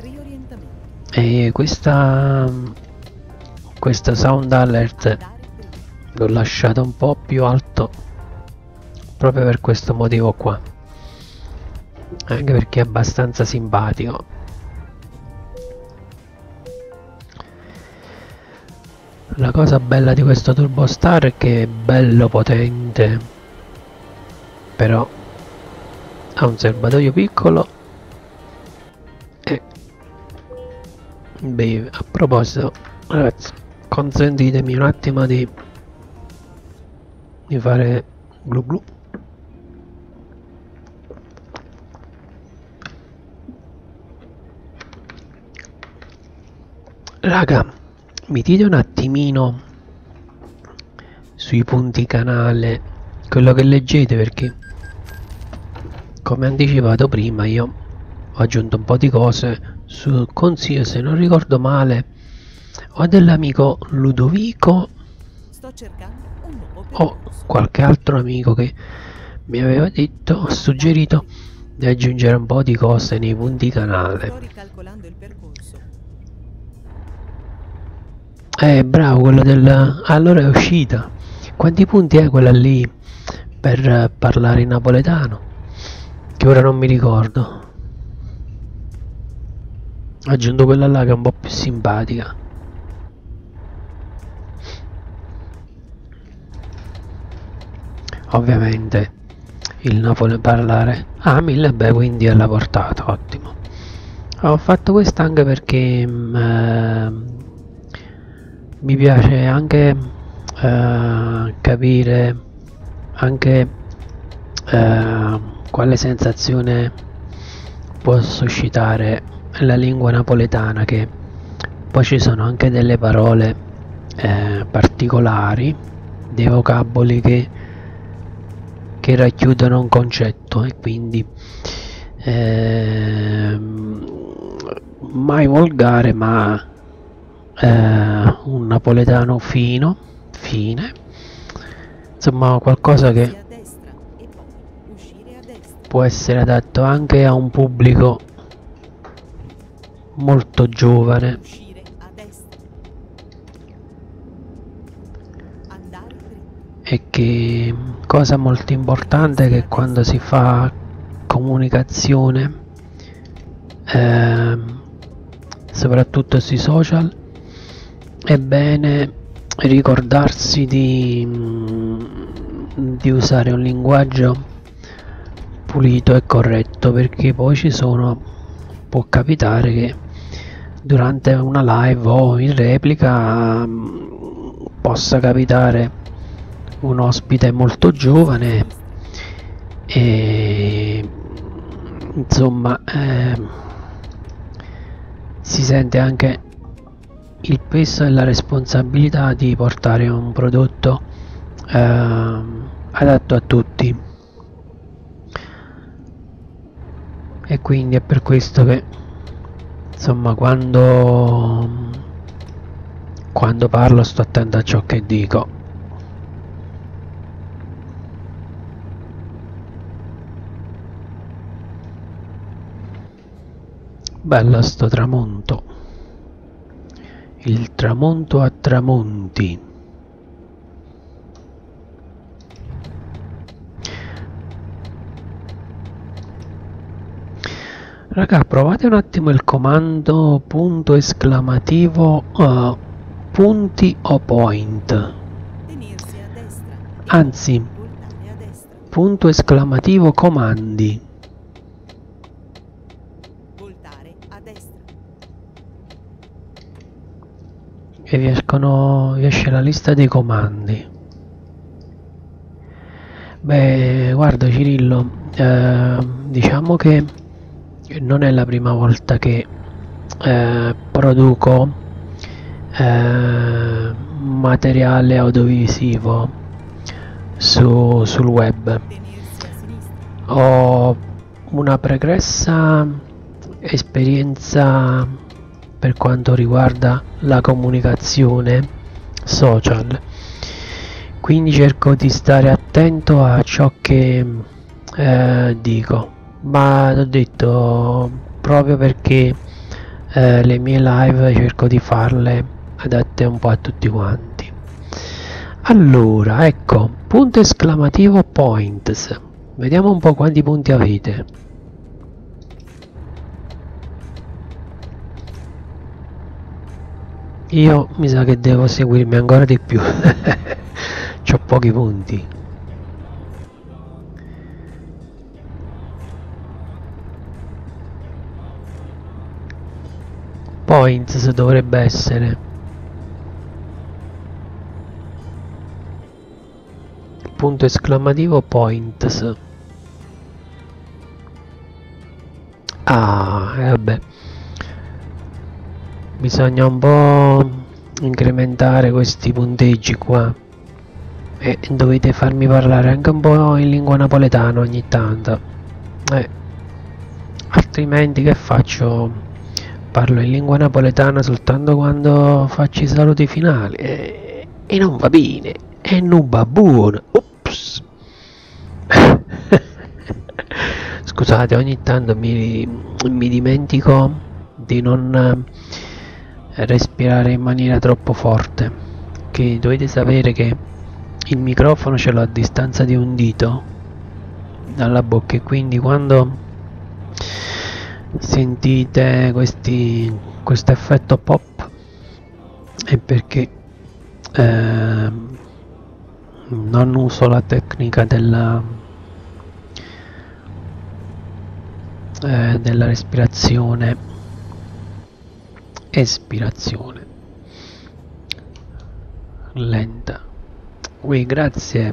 E questa questa sound alert l'ho lasciata un po' più alto proprio per questo motivo qua, anche perché è abbastanza simpatico. La cosa bella di questo Turbo Star è che è bello potente, però ha un serbatoio piccolo e beh, a proposito ragazzi, consentitemi un attimo di di fare glu glu. Raga, mi dite un attimino sui punti canale quello che leggete, perché come anticipato prima io ho aggiunto un po' di cose sul consiglio, se non ricordo male, o dell'amico Ludovico Sto cercando un nuovo o percorso. qualche altro amico che mi aveva detto, suggerito di aggiungere un po' di cose nei punti canale. Sto ricalcolando il percorso. Eh, bravo, quello del... allora è uscita. Quanti punti è quella lì per eh, parlare in napoletano? Che ora non mi ricordo. Ho aggiunto quella là che è un po' più simpatica. Ovviamente il Napoli parlare... Ah, mille, beh, quindi è alla portata, ottimo. Ho fatto questa anche perché... mm, eh, mi piace anche uh, capire anche uh, quale sensazione può suscitare la lingua napoletana, che poi ci sono anche delle parole eh, particolari, dei vocaboli che, che racchiudono un concetto, e quindi eh, mai volgare, ma Eh, un napoletano fino, fine, insomma qualcosa che A destra e poi uscire a destra. può essere adatto anche a un pubblico molto giovane Uscire a destra. Andare dritto. è che cosa molto importante è che quando si fa comunicazione, ehm, soprattutto sui social, è bene ricordarsi di, di usare un linguaggio pulito e corretto, perché poi ci sono, può capitare che durante una live o in replica possa capitare un ospite molto giovane e insomma eh, si sente anche il peso e la responsabilità di portare un prodotto eh, adatto a tutti, e quindi è per questo che insomma quando quando parlo sto attento a ciò che dico. Bello sto tramonto, il tramonto a tramonti. Raga, provate un attimo il comando punto esclamativo uh, punti o point, Tenersi a destra. e anzi voltare a destra. punto esclamativo comandi. Voltare a destra. E vi escono, vi esce la lista dei comandi. Beh, guarda Cirillo, eh, diciamo che non è la prima volta che eh, produco eh, materiale audiovisivo su, sul web. Tenersi a sinistra. Ho una pregressa esperienza per quanto riguarda la comunicazione social, quindi cerco di stare attento a ciò che eh, dico, ma l'ho detto proprio perché eh, le mie live cerco di farle adatte un po' a tutti quanti. Allora, ecco, punto esclamativo points, vediamo un po' quanti punti avete. Io mi sa che devo seguirmi ancora di più. C'ho pochi punti. Points dovrebbe essere. Punto esclamativo points. Ah, e vabbè. Bisogna un po' incrementare questi punteggi qua e dovete farmi parlare anche un po' in lingua napoletana ogni tanto, eh, altrimenti che faccio? Parlo in lingua napoletana soltanto quando faccio i saluti finali e, e non va bene, e non va buono. Ops. Scusate, ogni tanto mi, mi dimentico di non respirare in maniera troppo forte, che dovete sapere che il microfono ce l'ho a distanza di un dito dalla bocca, e quindi quando sentite questi questo effetto pop è perché eh, non uso la tecnica della eh, della respirazione espirazione lenta. Qui grazie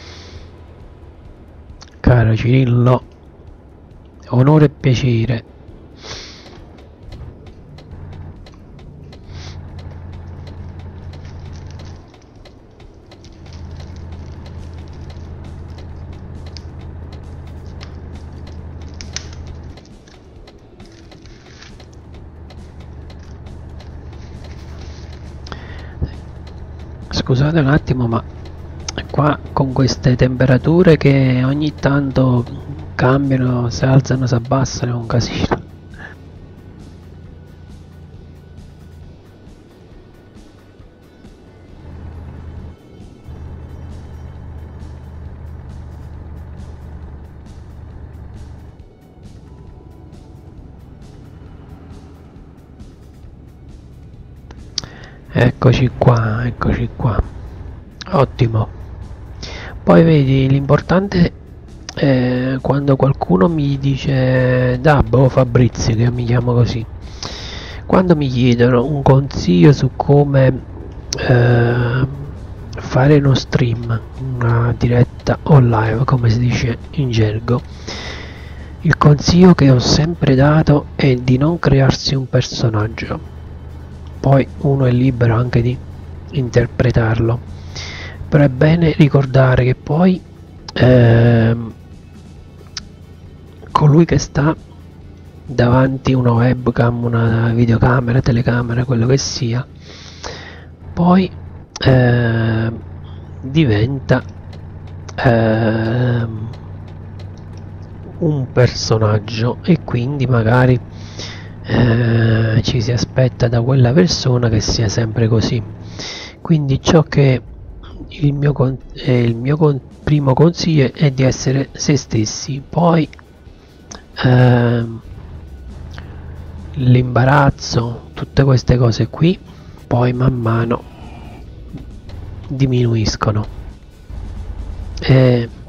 caro Cirillo, onore e piacere. Scusate un attimo, ma qua con queste temperature che ogni tanto cambiano, si alzano, si abbassano, è un casino. Eccoci qua, eccoci qua. Ottimo. Poi vedi, l'importante è quando qualcuno mi dice Dab o Fabrizio, che io mi chiamo così, quando mi chiedono un consiglio su come eh, fare uno stream, una diretta o live, come si dice in gergo, il consiglio che ho sempre dato è di non crearsi un personaggio. Poi uno è libero anche di interpretarlo, però è bene ricordare che poi ehm, colui che sta davanti una webcam, una videocamera, telecamera, quello che sia, poi eh, diventa eh, un personaggio, e quindi magari eh, ci si aspetta da quella persona che sia sempre così. Quindi ciò che il mio, con eh, il mio con primo consiglio è di essere se stessi. Poi eh, l'imbarazzo, tutte queste cose qui poi man mano diminuiscono, e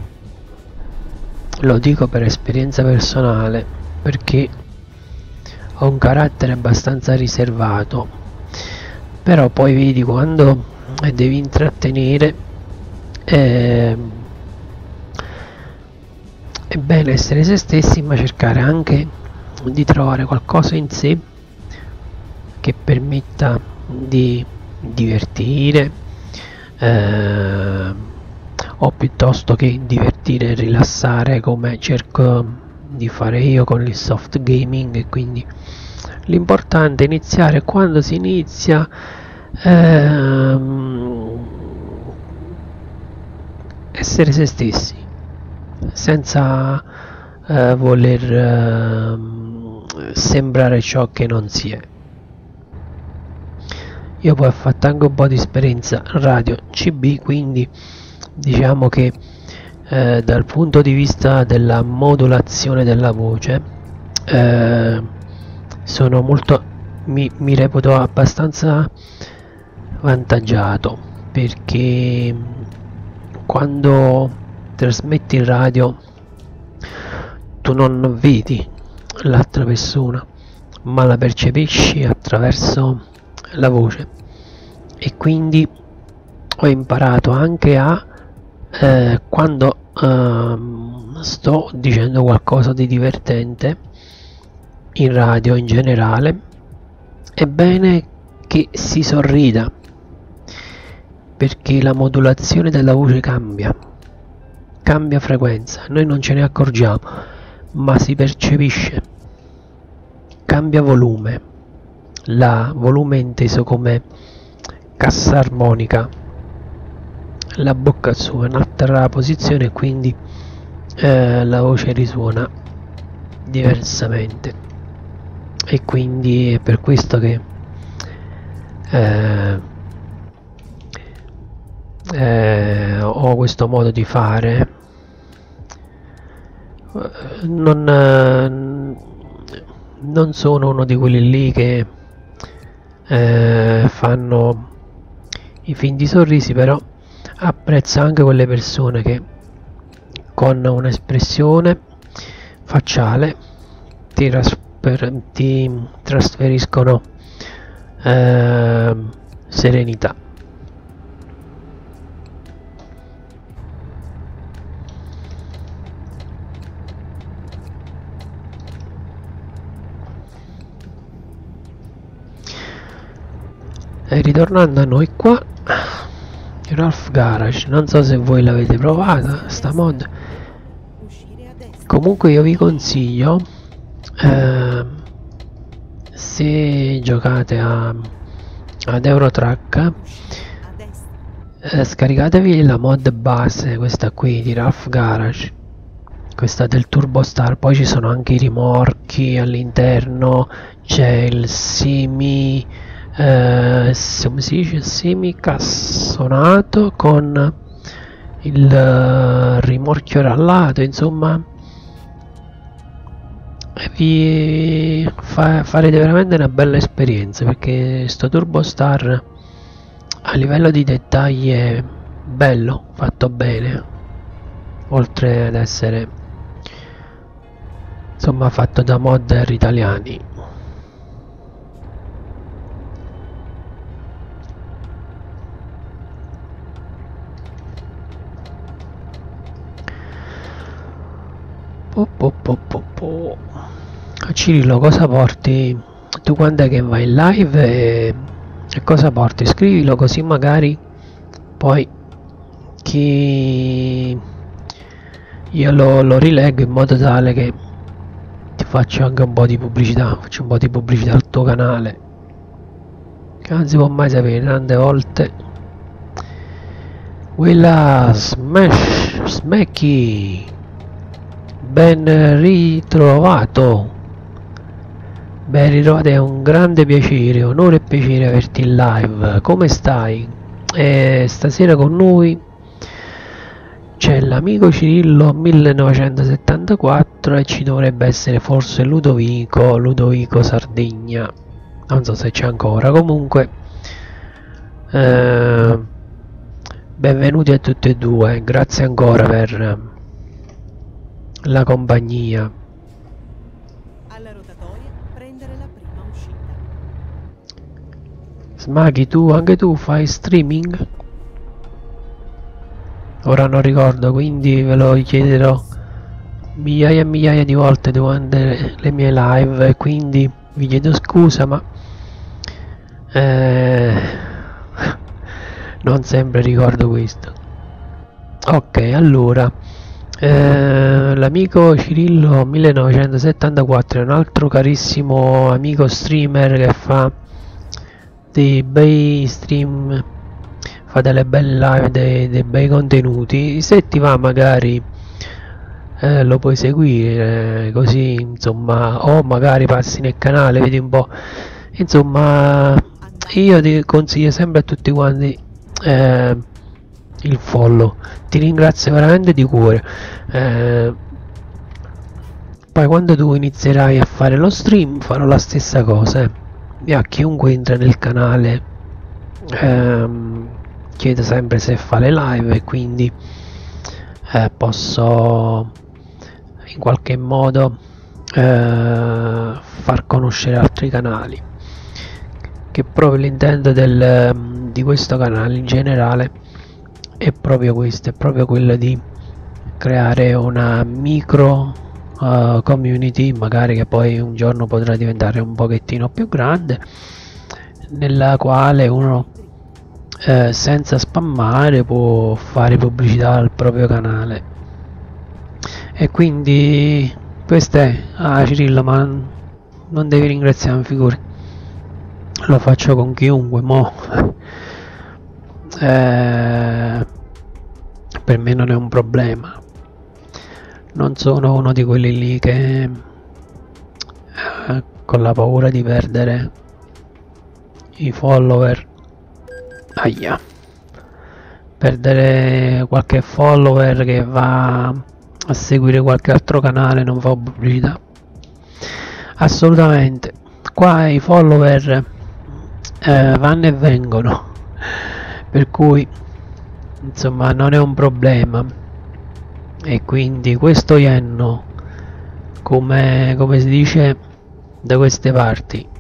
lo dico per esperienza personale, perché ho un carattere abbastanza riservato, però poi vedi, quando devi intrattenere eh, è bene essere se stessi, ma cercare anche di trovare qualcosa in sé che permetta di divertire, eh, o piuttosto che divertire e rilassare, come cerco di fare io con il soft gaming. E quindi l'importante è iniziare quando si inizia, ehm, essere se stessi, senza eh, voler eh, sembrare ciò che non si è. Io poi ho fatto anche un po' di esperienza radio C B, quindi diciamo che eh, dal punto di vista della modulazione della voce eh, sono molto mi, mi reputo abbastanza vantaggiato, perché quando trasmetti in radio tu non vedi l'altra persona, ma la percepisci attraverso la voce, e quindi ho imparato anche a eh, quando eh, sto dicendo qualcosa di divertente in radio in generale, è bene che si sorrida, perché la modulazione della voce cambia cambia frequenza, noi non ce ne accorgiamo, ma si percepisce, cambia volume, la volume inteso come cassa armonica, la bocca sua in un'altra posizione, e quindi eh, la voce risuona diversamente, e quindi è per questo che eh, eh, ho questo modo di fare. Non, eh, non sono uno di quelli lì che eh, fanno i finti sorrisi, però apprezzo anche quelle persone che con un'espressione facciale ti, ti trasferiscono eh, serenità. E ritornando a noi qua, Ralph Garage, non so se voi l'avete provata sta mod, comunque io vi consiglio, eh, se giocate a, ad Eurotrack, eh, scaricatevi la mod base, questa qui di Ralph Garage, questa del Turbo Star. Poi ci sono anche i rimorchi all'interno, c'è il semi eh, come si dice, semi cassonato con il uh, rimorchio rallato, insomma vi fa, farete veramente una bella esperienza, perché sto Turbo Star a livello di dettagli è bello, fatto bene, oltre ad essere insomma fatto da modder italiani. Po, po, po, po, po. Cirillo, cosa porti? Tu quando è che vai in live e, e cosa porti? Scrivilo così magari poi chi io lo, lo rileggo in modo tale che ti faccio anche un po' di pubblicità, faccio un po' di pubblicità al tuo canale, che non si può mai sapere, tante volte. Quella Smash Smacky, ben ritrovato, ben ritrovato, è un grande piacere, onore e piacere averti in live. Come stai? E stasera con noi c'è l'amico Cirillo millenovecentosettantaquattro e ci dovrebbe essere forse Ludovico, Ludovico Sardegna, non so se c'è ancora. Comunque eh, benvenuti a tutti e due, grazie ancora per la compagnia. Alla rotatoria prendere la prima uscita. Smaghi, tu anche tu fai streaming? Ora non ricordo, quindi ve lo chiederò migliaia e migliaia di volte durante le mie live, e quindi vi chiedo scusa, ma eh, non sempre ricordo questo. Ok, allora eh, l'amico Cirillo millenovecentosettantaquattro è un altro carissimo amico streamer che fa dei bei stream, fa delle belle live, dei, dei bei contenuti. Se ti va magari eh, lo puoi seguire, così insomma, o magari passi nel canale, vedi un po', insomma. Io ti consiglio sempre a tutti quanti eh, il follow, ti ringrazio veramente di cuore. Eh, poi quando tu inizierai a fare lo stream farò la stessa cosa, eh. E a chiunque entra nel canale ehm, chiedo sempre se fa le live, e quindi eh, posso in qualche modo eh, far conoscere altri canali, che proprio l'intento del, di questo canale in generale è proprio questo, è proprio quello di creare una micro uh, community, magari che poi un giorno potrà diventare un pochettino più grande, nella quale uno eh, senza spammare può fare pubblicità al proprio canale. E quindi questo è, ah Cirillo, ma non devi ringraziarmi, figuri, lo faccio con chiunque, mo eh, per me non è un problema, non sono uno di quelli lì che eh, con la paura di perdere i follower, aia, perdere qualche follower che va a seguire qualche altro canale, non fa pubblicità, assolutamente. Qua i follower eh, vanno e vengono, per cui insomma non è un problema. E quindi questo ienno, come, come si dice da queste parti.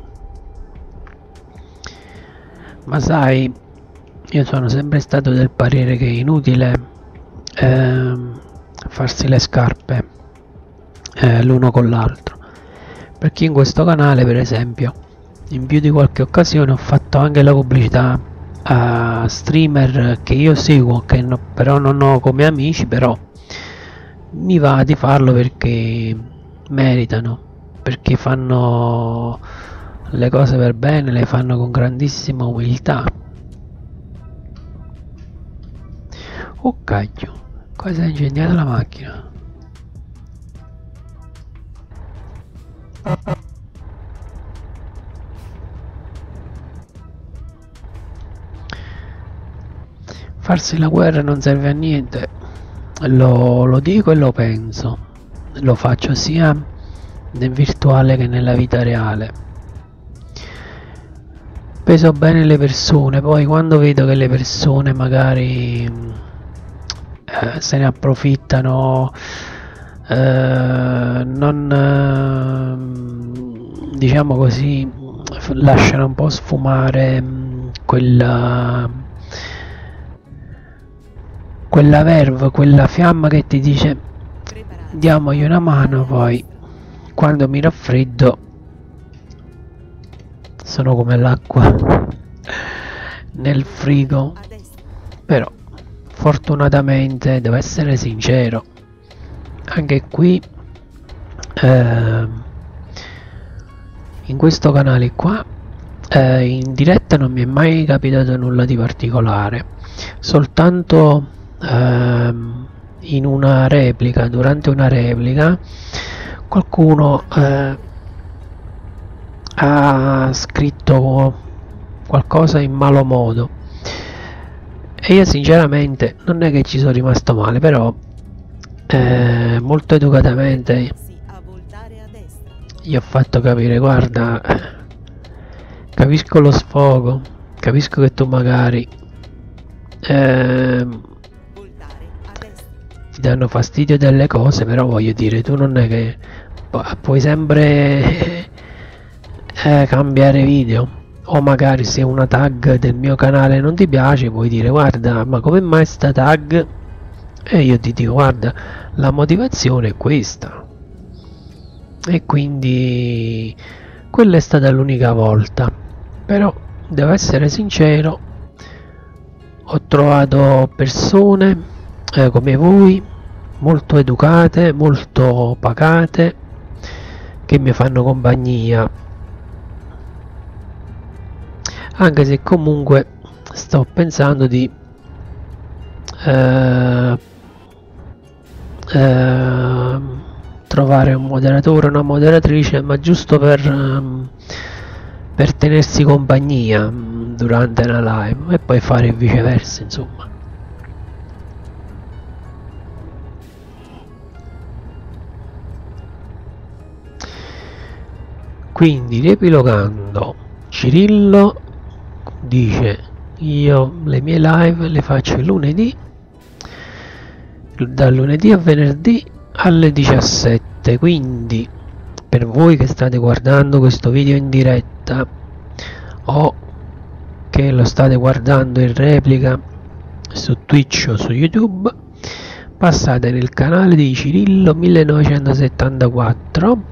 Ma sai, io sono sempre stato del parere che è inutile eh, farsi le scarpe eh, l'uno con l'altro, perché in questo canale, per esempio, in più di qualche occasione ho fatto anche la pubblicità a streamer che io seguo, che no, però non ho come amici, però mi va di farlo perché meritano, perché fanno le cose per bene, le fanno con grandissima umiltà. Oh cacchio, cosa ha incendiato la macchina? Farsi la guerra non serve a niente, lo, lo dico e lo penso, lo faccio sia nel virtuale che nella vita reale. Peso bene le persone, poi quando vedo che le persone magari eh, se ne approfittano, eh, non eh, diciamo così, lasciano un po' sfumare mh, quella quella verve, quella fiamma che ti dice diamogli una mano, poi quando mi raffreddo sono come l'acqua nel frigo. Però fortunatamente, devo essere sincero, anche qui eh, in questo canale qua eh, in diretta non mi è mai capitato nulla di particolare, soltanto eh, in una replica, durante una replica qualcuno eh, ha scritto qualcosa in malo modo e io sinceramente non è che ci sono rimasto male, però eh, molto educatamente gli ho fatto capire: guarda, capisco lo sfogo, capisco che tu magari eh, ti danno fastidio delle cose, però voglio dire, tu non è che puoi sempre eh, cambiare video, o magari se una tag del mio canale non ti piace puoi dire: guarda, ma come mai sta tag? E io ti dico: guarda, la motivazione è questa. E quindi quella è stata l'unica volta, però devo essere sincero, ho trovato persone eh, come voi, molto educate, molto pacate, che mi fanno compagnia, anche se comunque sto pensando di eh, eh, trovare un moderatore, una moderatrice, ma giusto per, um, per tenersi compagnia um, durante la live, e poi fare viceversa, insomma. Quindi, riepilogando, Cirillo dice: io le mie live le faccio il lunedì, dal lunedì a venerdì alle diciassette, quindi per voi che state guardando questo video in diretta o che lo state guardando in replica su Twitch o su YouTube, passate nel canale di Cirillo millenovecentosettantaquattro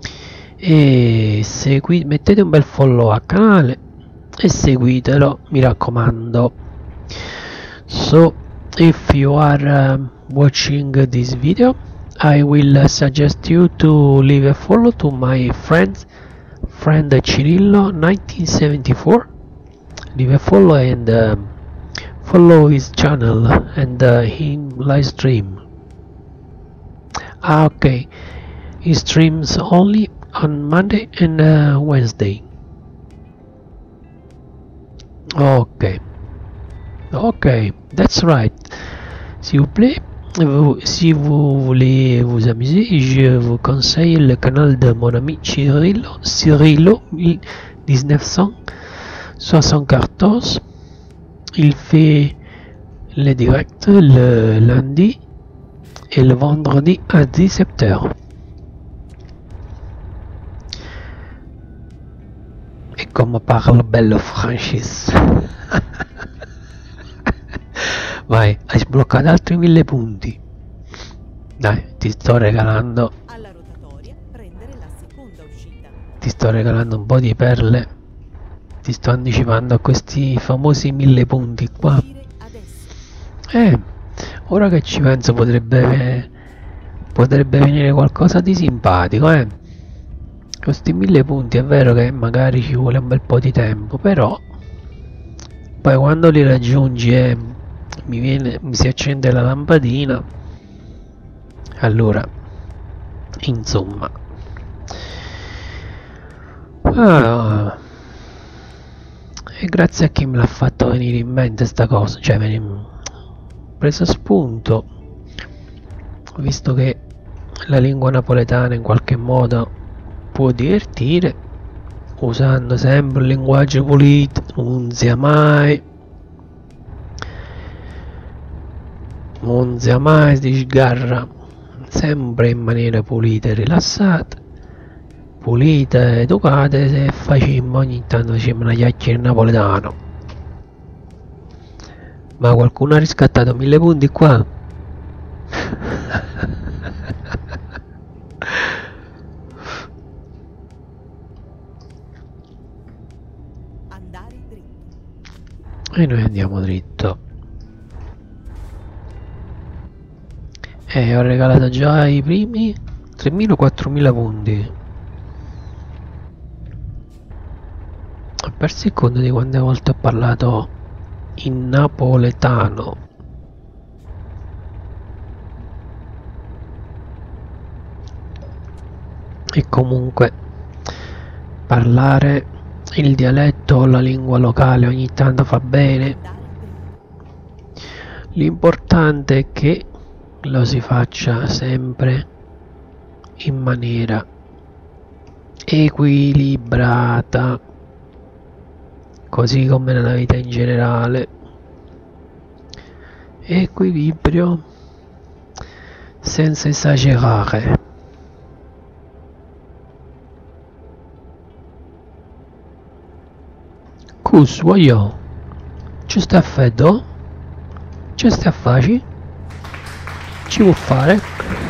e segui, mettete un bel follow al canale e seguitelo, mi raccomando. So if you are uh, watching this video, I will suggest you to leave a follow to my friend friend Cirillo nineteen seventy-four. Leave a follow and uh, follow his channel and uh, him live stream. Ah, okay, he streams only on Monday and uh, Wednesday. Okay, okay, that's right. S'il vous plaît, vous, si vous voulez vous amuser, je vous conseille le canal de mon ami Cirillo, Cirillo dix-neuf cent soixante-quatorze. Il fait le direct le lundi et le vendredi à dix-sept heures. E come parlo bello Francis. Vai, hai sbloccato altri mille punti. Dai, ti sto regalando. Alla rotatoria prendere la seconda uscita. Ti sto regalando un po' di perle. Ti sto anticipando a questi famosi mille punti qua. Uscire adesso. Eh, ora che ci penso potrebbe potrebbe venire qualcosa di simpatico, eh. Questi mille punti è vero che magari ci vuole un bel po' di tempo, però poi quando li raggiungi e mi viene, mi si accende la lampadina, allora insomma ah, e grazie a chi me l'ha fatto venire in mente sta cosa, cioè me ne ho preso spunto, visto che la lingua napoletana in qualche modo può divertire usando sempre il linguaggio pulito, non sia mai non sia mai di sgarra, sempre in maniera pulita e rilassata, pulita e educata, e facciamo ogni tanto facciamo una chiacchiera in napoletano. Ma qualcuno ha riscattato mille punti qua? Andare dritto. E noi andiamo dritto. E ho regalato già i primi tremila quattromila punti. Ho perso il conto di quante volte ho parlato in napoletano. E comunque parlare il dialetto o la lingua locale ogni tanto fa bene. L'importante è che lo si faccia sempre in maniera equilibrata, così come nella vita in generale. Equilibrio senza esagerare. Cus voglio, ci sta a freddo? Ci sta a fare? Ci può fare?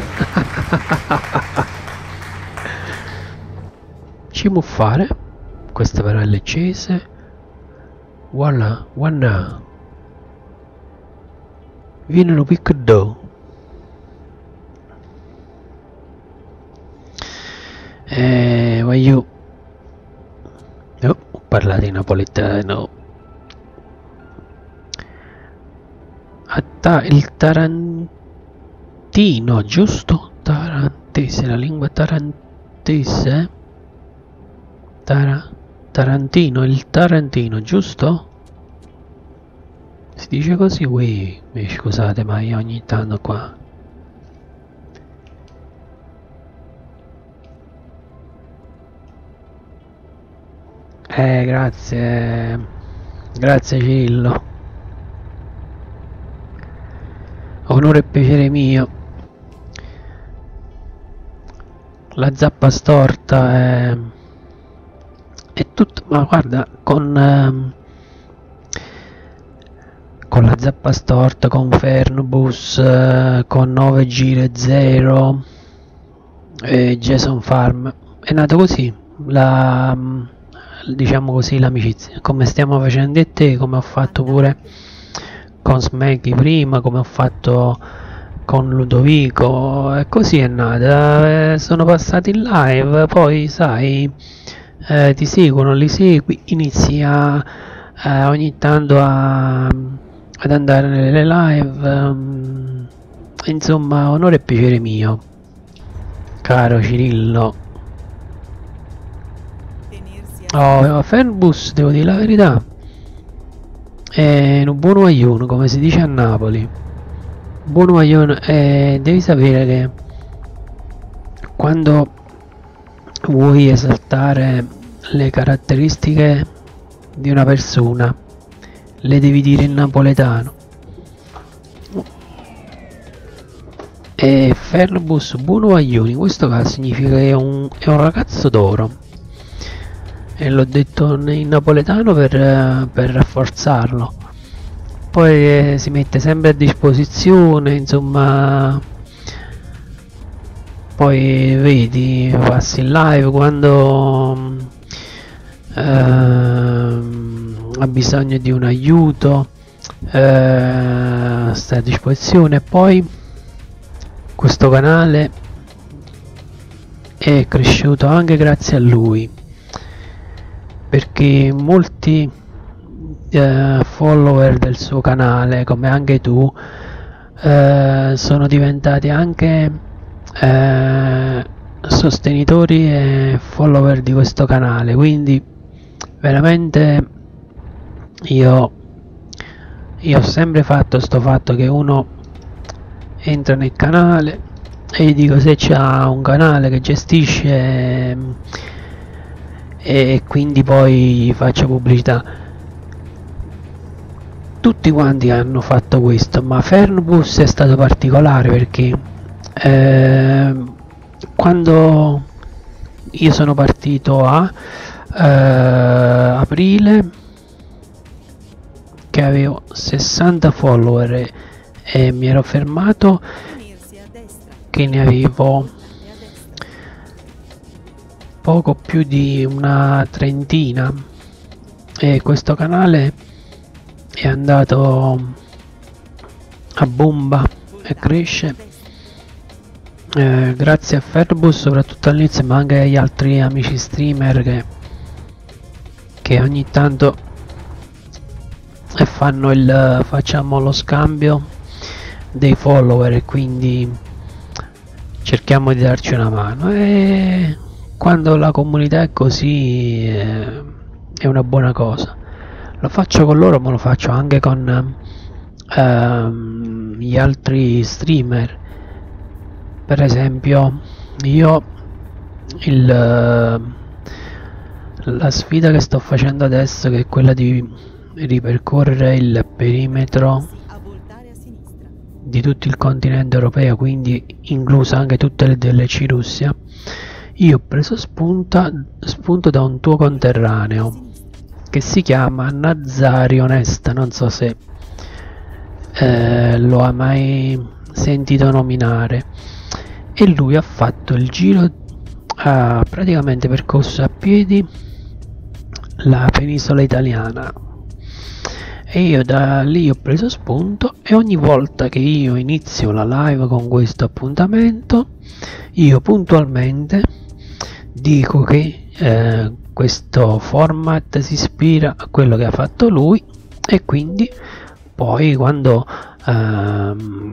Ci può fare? Questa però è leccese. Voilà, voilà. Viene lo piccolo. Eh, voglio... Oh, ho parlato in napoletano. Atta il tarantino, giusto? Tarantese, la lingua tarantese. Tara, tarantino, il tarantino, giusto? Si dice così, oui. Scusate, ma io ogni tanto qua. Eh, grazie. Grazie Cirillo. Onore e piacere mio. La zappa storta è... è tutto... ma guarda, con... Ehm, con la zappa storta, con Fernbus, eh, con nove gire zero e Jason Farm è nato così, la, diciamo così, l'amicizia, come stiamo facendo e te, come ho fatto pure con Smeggy prima, come ho fatto con Ludovico, e così è nata. Eh, sono passati in live, poi sai, eh, ti seguono, li segui, inizia eh, ogni tanto a, ad andare nelle live, um, insomma, onore e piacere mio, caro Cirillo. Oh, Fernbus, devo dire la verità, è un buon guaglione, come si dice a Napoli. Buon guaglione, e devi sapere che quando vuoi esaltare le caratteristiche di una persona le devi dire in napoletano. E Fernbus, buon guaglione, in questo caso significa che è un, è un ragazzo d'oro. E l'ho detto in napoletano per, per rafforzarlo. Poi eh, si mette sempre a disposizione, insomma. Poi vedi, passi in live quando eh, ha bisogno di un aiuto, eh, sta a disposizione. Poi questo canale è cresciuto anche grazie a lui, perché molti eh, follower del suo canale, come anche tu, eh, sono diventati anche eh, sostenitori e follower di questo canale. Quindi veramente io io ho sempre fatto sto fatto che uno entra nel canale, e gli dico se c'ha un canale che gestisce ehm, e quindi poi gli faccio pubblicità. Tutti quanti hanno fatto questo, ma Fernbus è stato particolare perché eh, quando io sono partito a eh, aprile che avevo sessanta follower e mi ero fermato che ne avevo poco più di una trentina e questo canale è andato a bomba e cresce eh, grazie a Fernbus soprattutto all'inizio, ma anche agli altri amici streamer che, che ogni tanto fanno il facciamo lo scambio dei follower e quindi cerchiamo di darci una mano, e quando la comunità è così eh, è una buona cosa. Lo faccio con loro, ma lo faccio anche con ehm, gli altri streamer. Per esempio io il, la sfida che sto facendo adesso, che è quella di ripercorrere il perimetro di tutto il continente europeo, quindi inclusa anche tutte le D L C Russia, io ho preso spunta, spunto da un tuo conterraneo che si chiama Nazario Nesta, non so se eh, lo ha mai sentito nominare, e lui ha fatto il giro, ha praticamente percorso a piedi la penisola italiana, e io da lì ho preso spunto, e ogni volta che io inizio la live con questo appuntamento io puntualmente dico che eh, questo format si ispira a quello che ha fatto lui, e quindi poi quando ehm,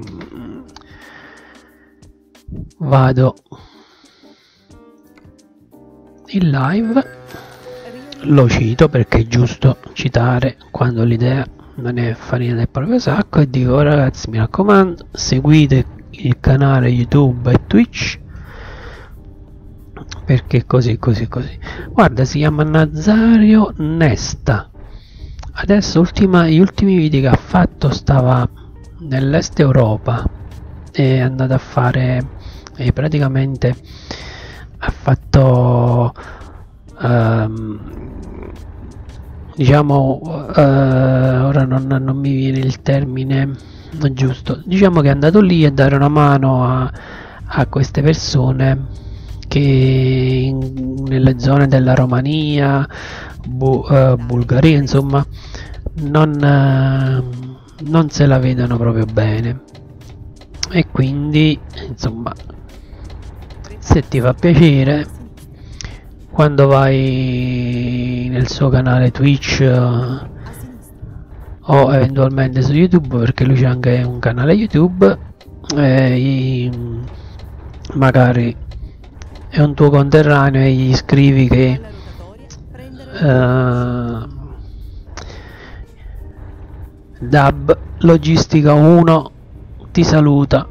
vado in live lo cito, perché è giusto citare quando l'idea non è farina del proprio sacco, e dico: ragazzi, mi raccomando, seguite il canale YouTube e Twitch, perché così così così. Guarda, si chiama Nazario Nesta. Adesso ultima, gli ultimi video che ha fatto, stava nell'est Europa, è andato a fare e praticamente ha fatto um, diciamo uh, ora non, non mi viene il termine giusto, diciamo che è andato lì a dare una mano a, a queste persone che in, nelle zone della Romania, Bu, uh, Bulgaria, insomma non, uh, non se la vedono proprio bene, e quindi insomma se ti fa piacere, quando vai nel suo canale Twitch uh, o eventualmente su YouTube, perché lui c'è anche un canale YouTube, e magari è un tuo conterraneo e gli scrivi che uh, Dab Logistica uno ti saluta.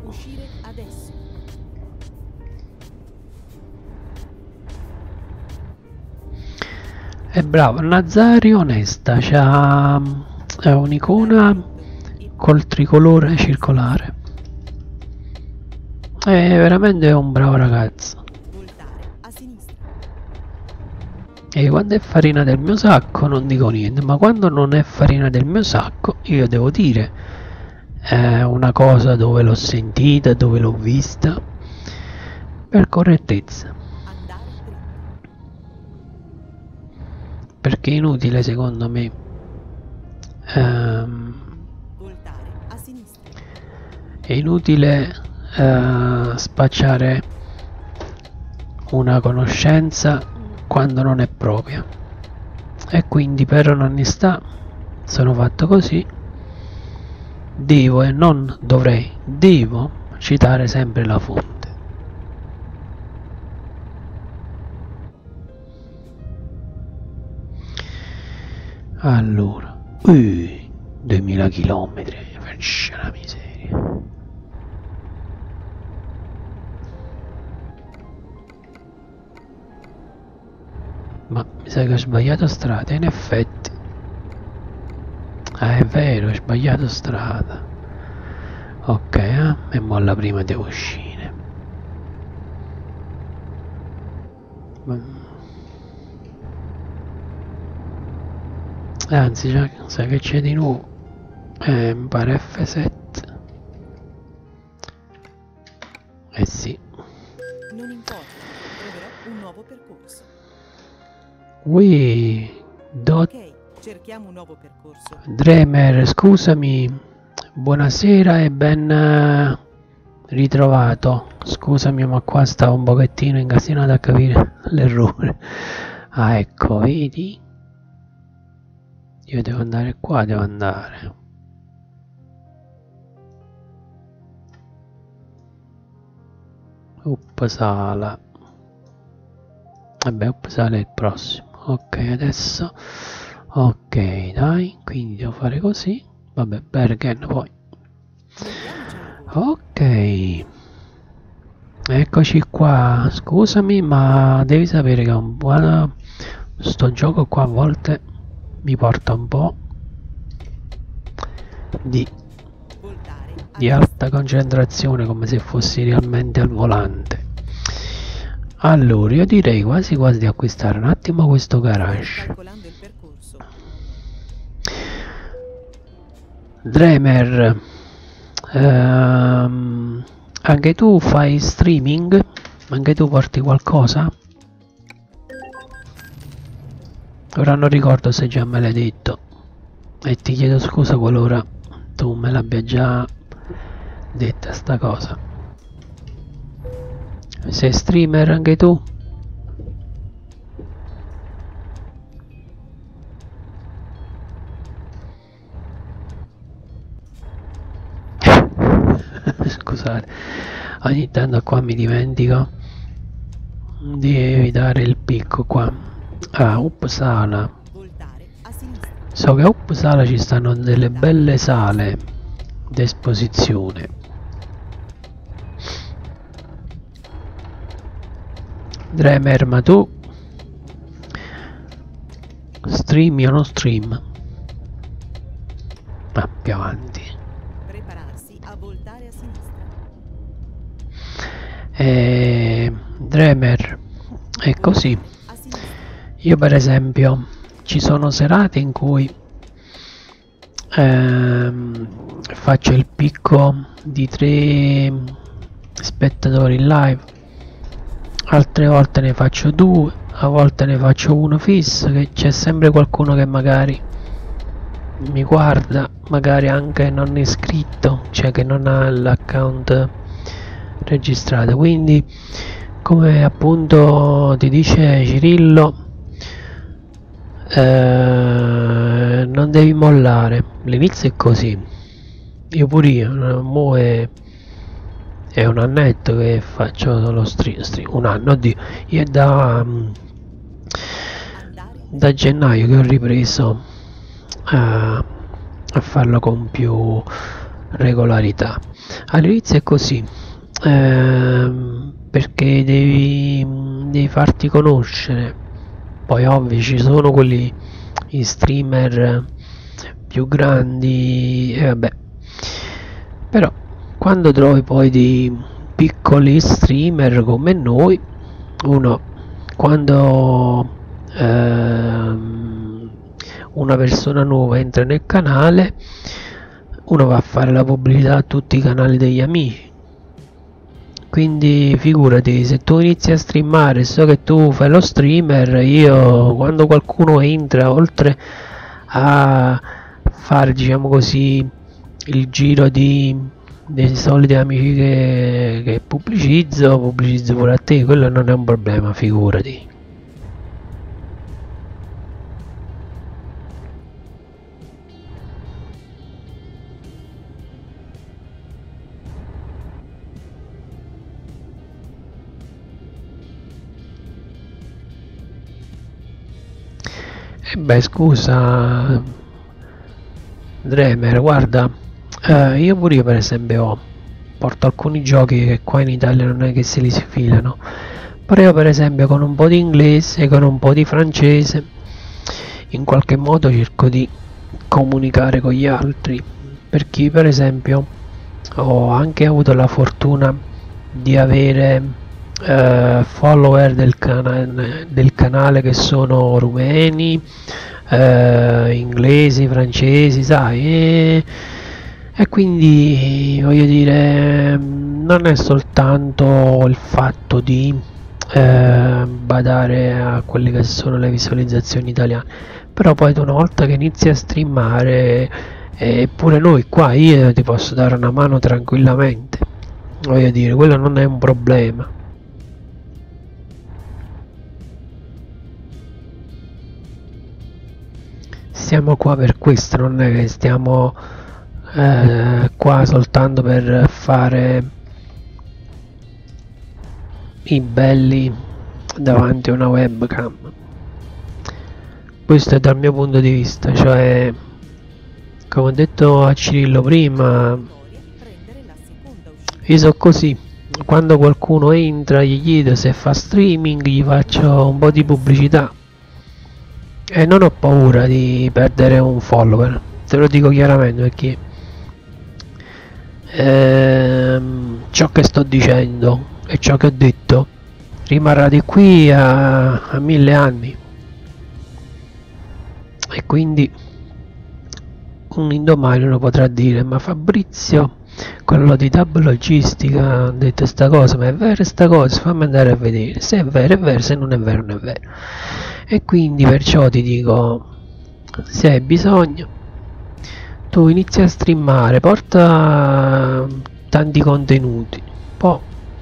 È bravo, Nazario Onesta, c'ha un'icona col tricolore circolare, è veramente un bravo ragazzo. E quando è farina del mio sacco non dico niente, ma quando non è farina del mio sacco io devo dire eh, una cosa dove l'ho sentita, dove l'ho vista, per correttezza. Perché è inutile, secondo me, ehm, è inutile eh, spacciare una conoscenza quando non è propria, e quindi per onestà sono fatto così. Devo e non dovrei, devo citare sempre la fonte. Allora, uh, duemila chilometri, faccia la miseria. Ma mi sa che ho sbagliato strada, in effetti. Ah, è vero, ho sbagliato strada. Ok, eh? E molla prima devo uscire. Anzi, già sa che c'è di nuovo. Eh, mi pare F sette. Eh sì. Non importa, troverò un nuovo percorso. Ui, dot. Ok, cerchiamo un nuovo percorso. Dremer, scusami. Buonasera e ben uh, ritrovato. Scusami, ma qua stavo un pochettino incasinato a capire l'errore. Ah, ecco, vedi? Io devo andare qua, devo andare. Uppsala. Vabbè, Uppsala è il prossimo. Ok, adesso. Ok, dai, quindi devo fare così. Vabbè, Bergen poi. Ok. Eccoci qua. Scusami, ma devi sapere che un buono sto gioco qua a volte mi porta un po' di, di alta concentrazione, come se fossi realmente al volante. Allora, io direi quasi quasi di acquistare un attimo questo garage. Dremer, ehm, anche tu fai streaming? Anche tu porti qualcosa? Ora non ricordo se già me l'hai detto e ti chiedo scusa qualora tu me l'abbia già detta sta cosa. Sei streamer anche tu? Scusate, ogni tanto qua mi dimentico di evitare il picco qua. Ah, Uppsala. So che a Uppsala ci stanno delle belle sale d'esposizione. Dremer, ma tu streami o non stream? Ah, più avanti. Prepararsi a voltare a sinistra. E... Dremer, è così. Io per esempio ci sono serate in cui ehm, faccio il picco di tre spettatori in live, altre volte ne faccio due, a volte ne faccio uno fisso, che c'è sempre qualcuno che magari mi guarda, magari anche non iscritto, cioè che non ha l'account registrato. Quindi, come appunto ti dice Cirillo, eh, non devi mollare. L'inizio è così, io pure io, mo è, è un annetto che faccio lo stream, stream un anno, oddio, io è da, da gennaio che ho ripreso a, a farlo con più regolarità. All'inizio è così, ehm, perché devi, devi farti conoscere. Poi ovvio ci sono quelli, i streamer più grandi e vabbè, però quando trovi poi dei piccoli streamer come noi, uno quando ehm, una persona nuova entra nel canale, uno va a fare la pubblicità a tutti i canali degli amici. Quindi figurati, se tu inizi a streamare, so che tu fai lo streamer, io quando qualcuno entra, oltre a fare, diciamo così, il giro di, dei soliti amici che, che pubblicizzo, pubblicizzo pure a te, quello non è un problema, figurati. E beh, scusa Dremer, guarda, eh, io pure io per esempio porto alcuni giochi che qua in Italia non è che se li si filano, però io per esempio con un po' di inglese, con un po' di francese, in qualche modo cerco di comunicare con gli altri, perché per esempio ho anche avuto la fortuna di avere eh, follower del, cana del canale che sono rumeni, eh, inglesi, francesi, sai, e, e quindi voglio dire, non è soltanto il fatto di eh, badare a quelle che sono le visualizzazioni italiane, però poi tu una volta che inizi a streamare, eppure noi qua, io ti posso dare una mano tranquillamente, voglio dire, quello non è un problema. Stiamo qua per questo, non è che stiamo eh, qua soltanto per fare i belli davanti a una webcam. Questo è dal mio punto di vista, cioè, come ho detto a Cirillo prima, io so così, quando qualcuno entra gli chiedo se fa streaming, gli faccio un po' di pubblicità e non ho paura di perdere un follower, te lo dico chiaramente, perché ehm, ciò che sto dicendo e ciò che ho detto rimarrà di qui a, a mille anni, e quindi un indomani uno potrà dire: ma Fabrizio, quello di Tab Logistica ha detto sta cosa, ma è vera sta cosa? Fammi andare a vedere, se è vero è vero, se non è vero non è vero. E quindi perciò ti dico, se hai bisogno tu inizi a streamare, porta tanti contenuti, poi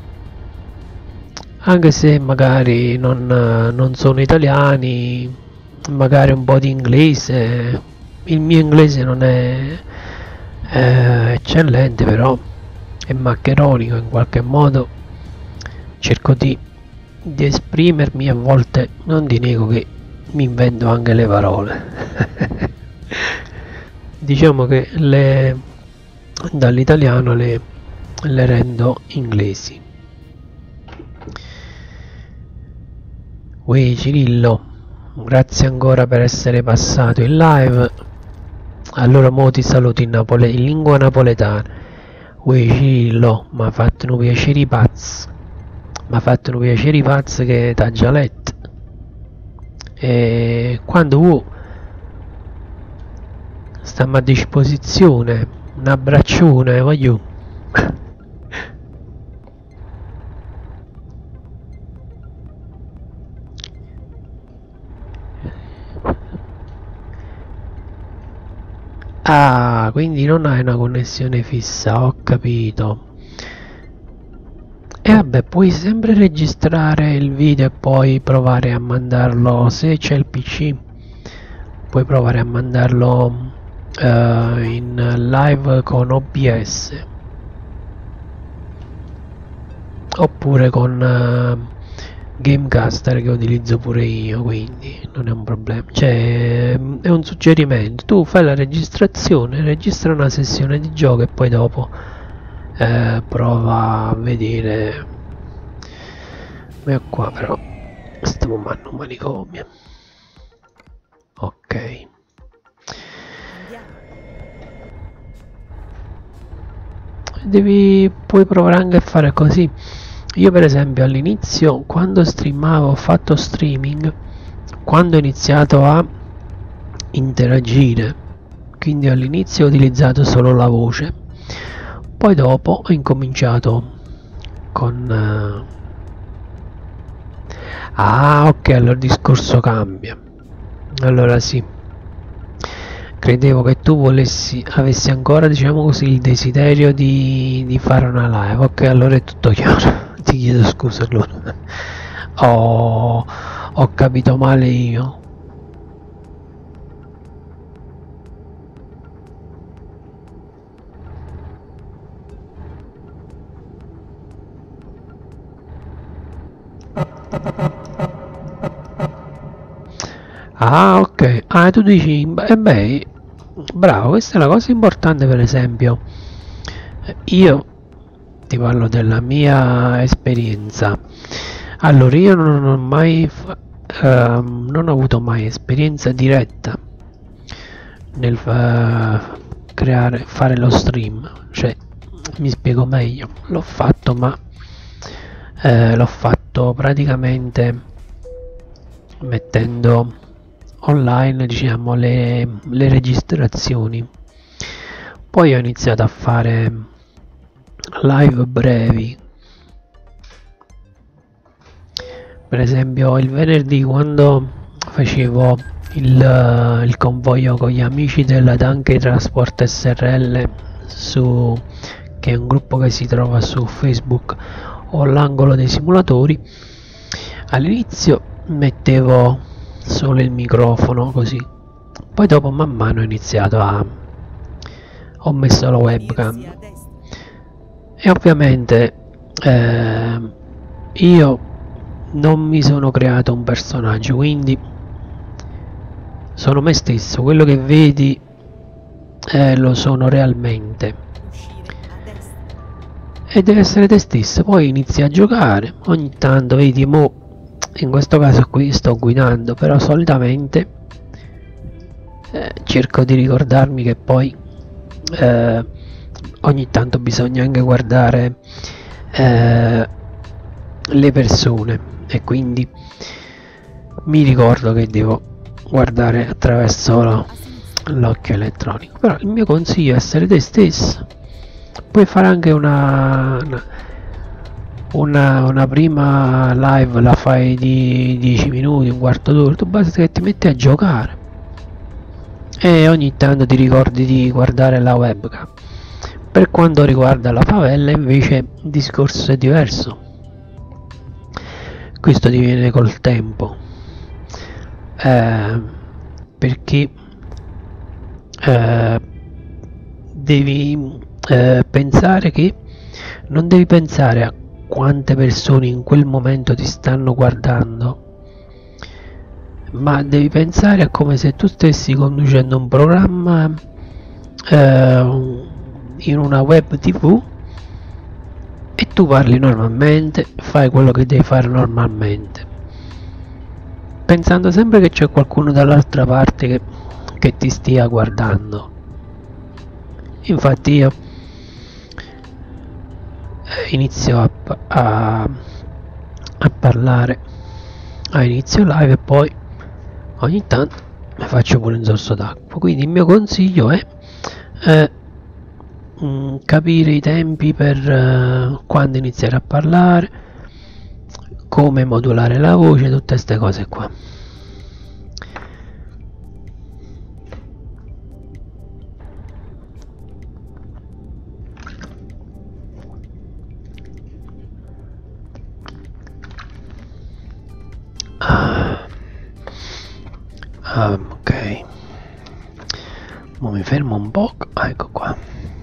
anche se magari non, non sono italiani, magari un po' di inglese. Il mio inglese non è eh, eccellente, però è maccheronico, in qualche modo cerco di, di esprimermi, a volte non ti nego che mi invento anche le parole. Diciamo che le dall'italiano le, le rendo inglesi. Uè Cirillo, grazie ancora per essere passato in live. Allora mo ti saluto in, napole in lingua napoletana. Uè Cirillo, mi ha fatto un piacere i pazzi, mi ha fatto un piacere i pazzi che t'ha già letto, e quando vuoi stiamo a disposizione, un abbraccione, voglio. Ah, quindi non hai una connessione fissa, ho capito. E vabbè, puoi sempre registrare il video e poi provare a mandarlo, se c'è il P C, puoi provare a mandarlo uh, in live con O B S oppure con uh, Gamecaster, che utilizzo pure io, quindi non è un problema, cioè è un suggerimento. Tu fai la registrazione, registra una sessione di gioco e poi dopo eh, prova a vedere. Ma qua però stiamo mandando un manicomio. Ok, devi puoi provare anche a fare così. Io per esempio all'inizio, quando streamavo, ho fatto streaming quando ho iniziato a interagire, quindi all'inizio ho utilizzato solo la voce, poi dopo ho incominciato con uh... ah ok, allora il discorso cambia. Allora sì, credevo che tu volessi, avessi ancora, diciamo così, il desiderio di, di fare una live. Ok, allora è tutto chiaro. Ti chiedo scusa allora. Ho, ho capito male io. Ah ok, ah tu dici, e beh, bravo, questa è la cosa importante. Per esempio io ti parlo della mia esperienza, Allora, io non ho mai fa- ehm, non ho avuto mai esperienza diretta nel fa- creare, fare lo stream, cioè mi spiego meglio, l'ho fatto ma eh, l'ho fatto praticamente mettendo online, diciamo, le, le registrazioni. Poi ho iniziato a fare live brevi, per esempio il venerdì quando facevo il, il convoglio con gli amici della Danke Transport S R L, su, che è un gruppo che si trova su Facebook, o l'angolo dei simulatori. All'inizio mettevo solo il microfono così, poi dopo man mano ho iniziato a ho messo la webcam Girsi a destra. e ovviamente eh, io non mi sono creato un personaggio, quindi sono me stesso, quello che vedi eh, lo sono realmente Uscire a destra. e deve essere te stesso. Poi inizi a giocare, ogni tanto vedi, mo in questo caso qui sto guidando, però solitamente eh, cerco di ricordarmi che poi eh, ogni tanto bisogna anche guardare eh, le persone, e quindi mi ricordo che devo guardare attraverso A sinistra. l'occhio elettronico. Però il mio consiglio è essere te stesso. Puoi fare anche una, una, una, una prima live, la fai di dieci minuti, un quarto d'ora, tu basta che ti metti a giocare e ogni tanto ti ricordi di guardare la webcam. Per quanto riguarda la favela invece il discorso è diverso, questo diviene col tempo, eh, perché eh, devi eh, pensare che non devi pensare a quante persone in quel momento ti stanno guardando, ma devi pensare a come se tu stessi conducendo un programma eh, in una web tv e tu parli normalmente, fai quello che devi fare normalmente, pensando sempre che c'è qualcuno dall'altra parte che, che ti stia guardando. Infatti io inizio a, a, a parlare a inizio live e poi ogni tanto faccio pure un sorso d'acqua, quindi il mio consiglio è eh, mh, capire i tempi per eh, quando iniziare a parlare, come modulare la voce, tutte queste cose qua. Ah, ok, ma mi fermo un po', ah, ecco qua.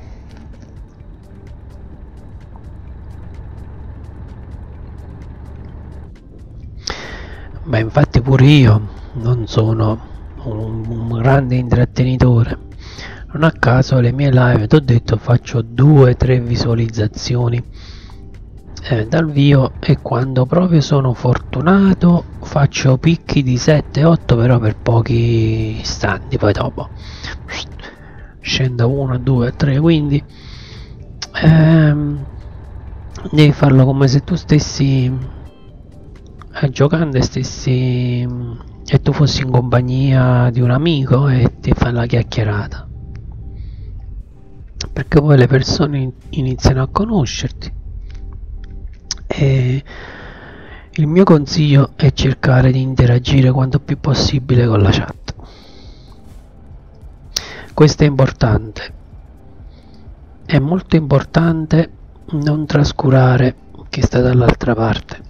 Beh, infatti pure io non sono un, un grande intrattenitore, non a caso le mie live, ti ho detto, faccio due tre visualizzazioni eh, dal vivo, e quando proprio sono fortunato faccio picchi di sette otto, però per pochi istanti, poi dopo scendo uno, due, tre, quindi ehm, devi farlo come se tu stessi eh, giocando e stessi e tu fossi in compagnia di un amico e ti fai la chiacchierata, perché poi le persone iniziano a conoscerti. E il mio consiglio è cercare di interagire quanto più possibile con la chat. Questo è importante, è molto importante non trascurare chi sta dall'altra parte.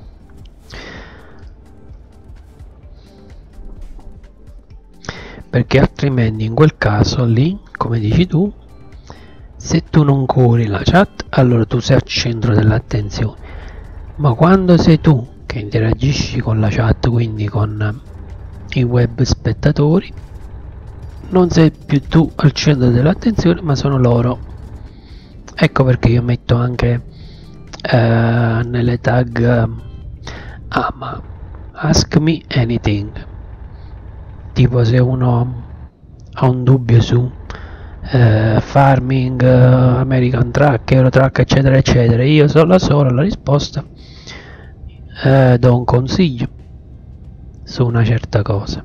Perché altrimenti in quel caso lì, come dici tu, se tu non curi la chat, allora tu sei al centro dell'attenzione. Ma quando sei tu che interagisci con la chat, quindi con i web spettatori, non sei più tu al centro dell'attenzione, ma sono loro. Ecco perché io metto anche eh, nelle tag ama Ask Me Anything, tipo se uno ha un dubbio su eh, farming, eh, American Truck, Euro Truck, eccetera eccetera, io so la sola la risposta, eh, do un consiglio su una certa cosa.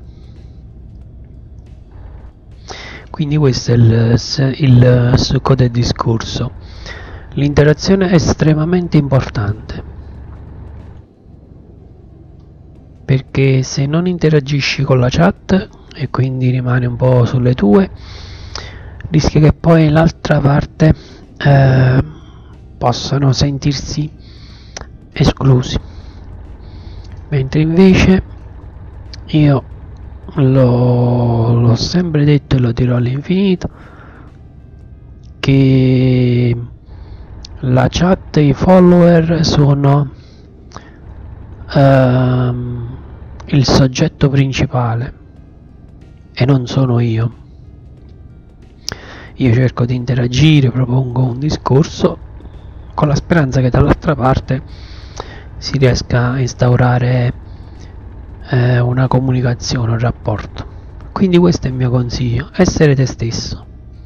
Quindi questo è il, il succo del discorso. L'interazione è estremamente importante, perché se non interagisci con la chat e quindi rimani un po' sulle tue, rischia che poi l'altra parte eh, possano sentirsi esclusi, mentre invece io l'ho sempre detto e lo dirò all'infinito, che la chat e i follower sono ehm, il soggetto principale e non sono io. Io cerco di interagire, propongo un discorso con la speranza che dall'altra parte si riesca a instaurare eh, una comunicazione, un rapporto. Quindi questo è il mio consiglio: essere te stesso,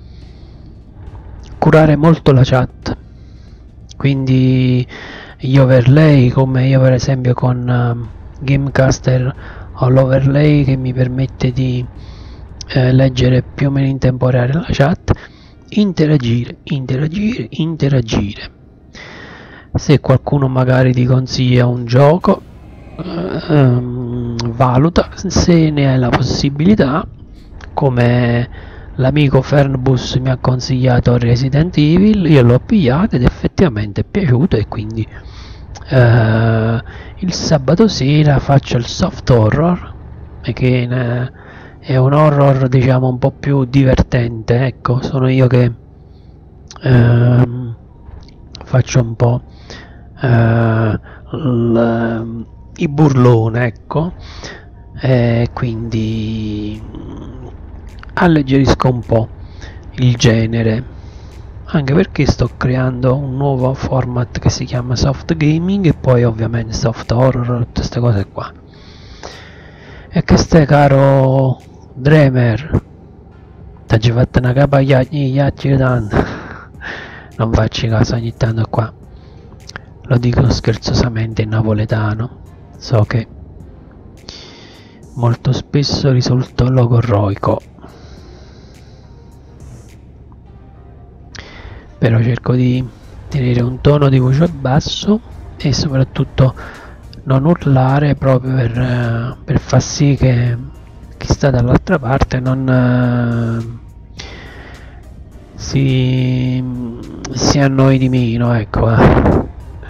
curare molto la chat, quindi gli overlay, come io per esempio con uh, Gamecaster ho l'overlay che mi permette di eh, leggere più o meno in tempo reale la chat, interagire, interagire, interagire. Se qualcuno magari ti consiglia un gioco, ehm, valuta se ne hai la possibilità, come l'amico Fernbus mi ha consigliato Resident Evil, io l'ho pigliato ed effettivamente è piaciuto, e quindi eh, il sabato sera faccio il soft horror, che eh, è un horror diciamo un po' più divertente, ecco, sono io che ehm, faccio un po' eh, il, il burlone, ecco, e quindi alleggerisco un po' il genere, anche perché sto creando un nuovo format che si chiama soft gaming e poi ovviamente soft horror, tutte queste cose qua. E che stai, caro Dremer, ti hai fatto una capa agli ghiacci tanto. Non facci caso ogni tanto qua, lo dico scherzosamente in napoletano, so che molto spesso risulto logorroico, però cerco di tenere un tono di voce basso e soprattutto non urlare, proprio per, per far sì che chi sta dall'altra parte non uh, si, si annoi di meno, ecco. Eh.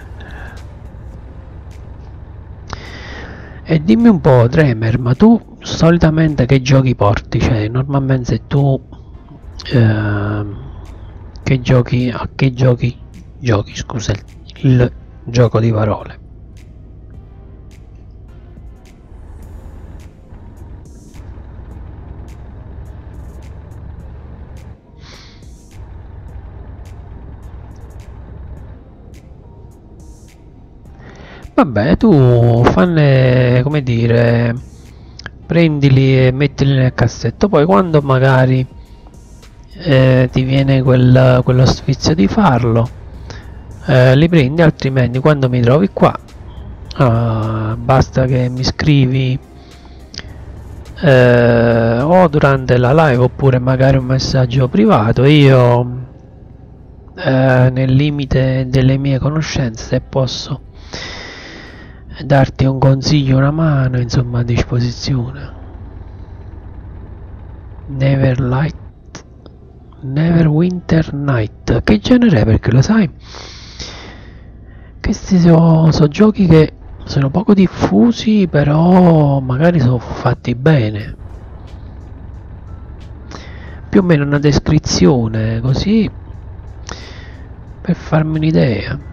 E dimmi un po', Dremer, ma tu solitamente che giochi porti? Cioè, normalmente tu eh, che giochi, a che giochi giochi, scusa, il, il gioco di parole? Vabbè, tu fanne, come dire, prendili e mettili nel cassetto, poi quando magari eh, ti viene quel, quello sfizio di farlo, eh, li prendi, altrimenti quando mi trovi qua, eh, basta che mi scrivi eh, o durante la live oppure magari un messaggio privato, io eh, nel limite delle mie conoscenze, se posso darti un consiglio, una mano, insomma, a disposizione. Never Light, Neverwinter Night, che genere è? Perché lo sai, questi sono so giochi che sono poco diffusi, però magari sono fatti bene. Più o meno una descrizione così per farmi un'idea.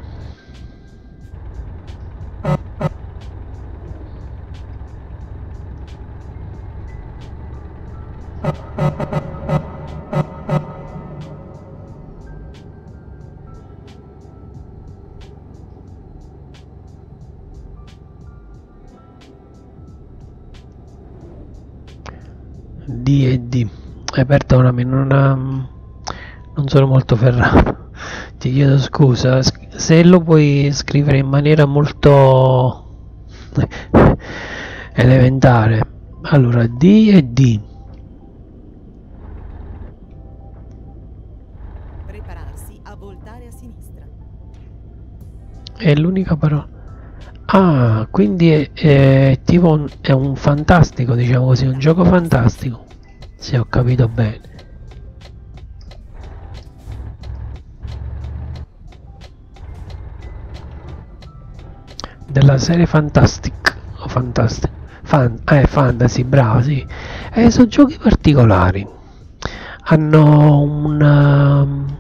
D e D. Eh, perdonami, non, um, non sono molto ferrato. Ti chiedo scusa. Se lo puoi scrivere in maniera molto elementare. Allora, D e D. Prepararsi a voltare a sinistra. È l'unica parola. Ah, quindi è, è tipo un, è un fantastico, diciamo così, un gioco fantastico. Se ho capito bene. Della serie Fantastic o Fantastic Fan, eh, Fantasy, bravo, sì. Eh, sono giochi particolari, hanno un, um,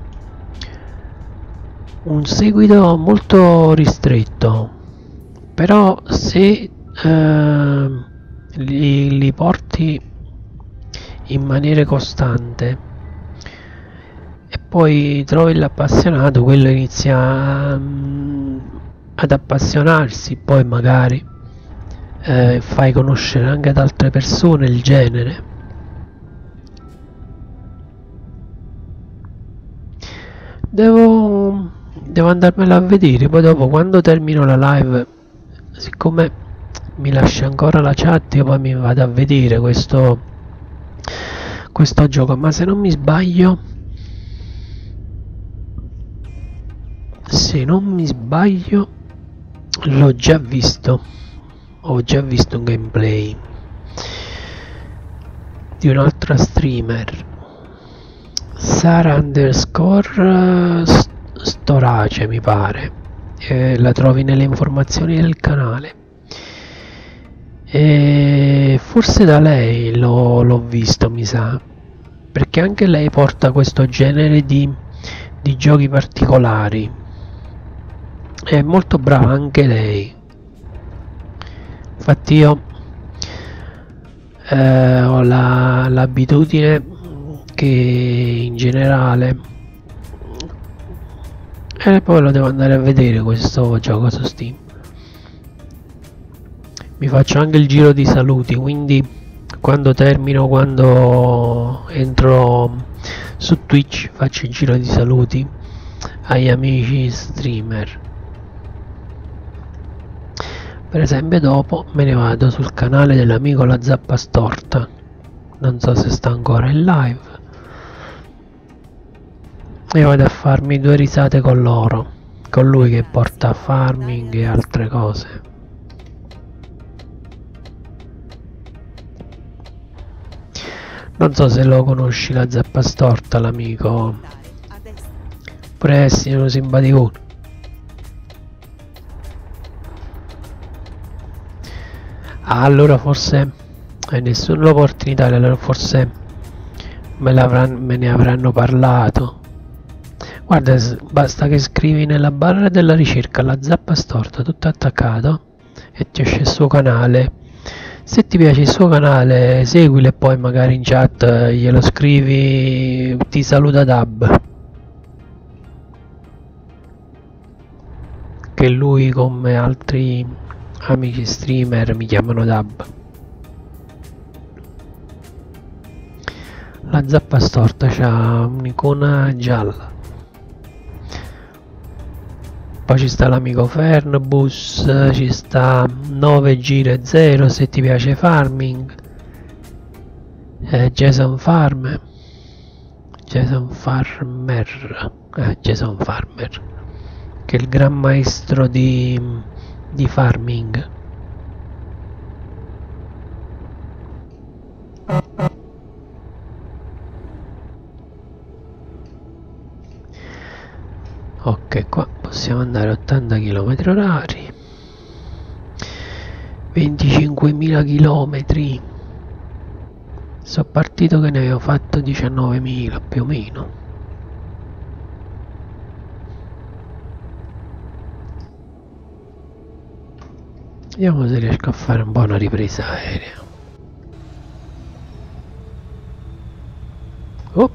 un seguito molto ristretto, però se uh, li, li porti in maniera costante e poi trovi l'appassionato, quello inizia um, ad appassionarsi, poi magari eh, fai conoscere anche ad altre persone il genere. Devo, devo andarmela a vedere, poi dopo quando termino la live, siccome mi lascia ancora la chat, io poi mi vado a vedere questo, questo gioco, ma se non mi sbaglio, se non mi sbaglio l'ho già visto, ho già visto un gameplay di un'altra streamer, Sara underscore Storace mi pare, eh, la trovi nelle informazioni del canale, e forse da lei l'ho visto, mi sa, perché anche lei porta questo genere di, di giochi particolari. È molto brava anche lei. Infatti io eh, ho la, l'abitudine che in generale, e poi lo devo andare a vedere questo gioco su Steam, mi faccio anche il giro di saluti, quindi quando termino, quando entro su Twitch, faccio il giro di saluti agli amici streamer. Per esempio dopo me ne vado sul canale dell'amico La Zappa Storta, non so se sta ancora in live, e vado a farmi due risate con loro, con lui che porta farming e altre cose. Non so se lo conosci La Zappa Storta, l'amico, pure essere simpatico. Ah, allora forse eh, nessuno lo porta in Italia, allora forse me, me ne avranno parlato. Guarda, basta che scrivi nella barra della ricerca La Zappa Storta, tutto attaccato, e ti esce il suo canale. Se ti piace il suo canale, seguilo e poi magari in chat glielo scrivi, ti saluta Dab, che lui come altri amici streamer mi chiamano Dab. La Zappa Storta c'ha un'icona gialla. Poi ci sta l'amico Fernbus, ci sta nove gire zero se ti piace farming, eh, Jason Farmer, Jason Farmer, eh, Jason Farmer, che è il gran maestro di, di farming. Ok, qua possiamo andare a ottanta chilometri orari, venticinquemila chilometri. Sono partito che ne avevo fatto diciannovemila più o meno. Vediamo se riesco a fare un po' una ripresa aerea. Oh.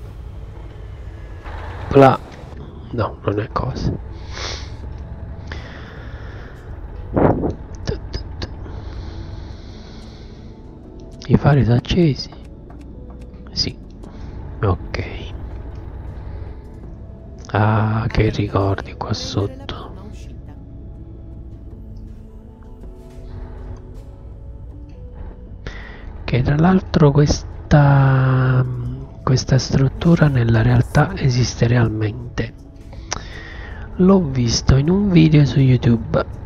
Là. No, non è cosa. I fari sono accesi. Ok. Ah, che ricordi qua Prendere la sotto. prima uscita. Che tra l'altro questa, questa struttura nella realtà esiste realmente. L'ho visto in un video su YouTube.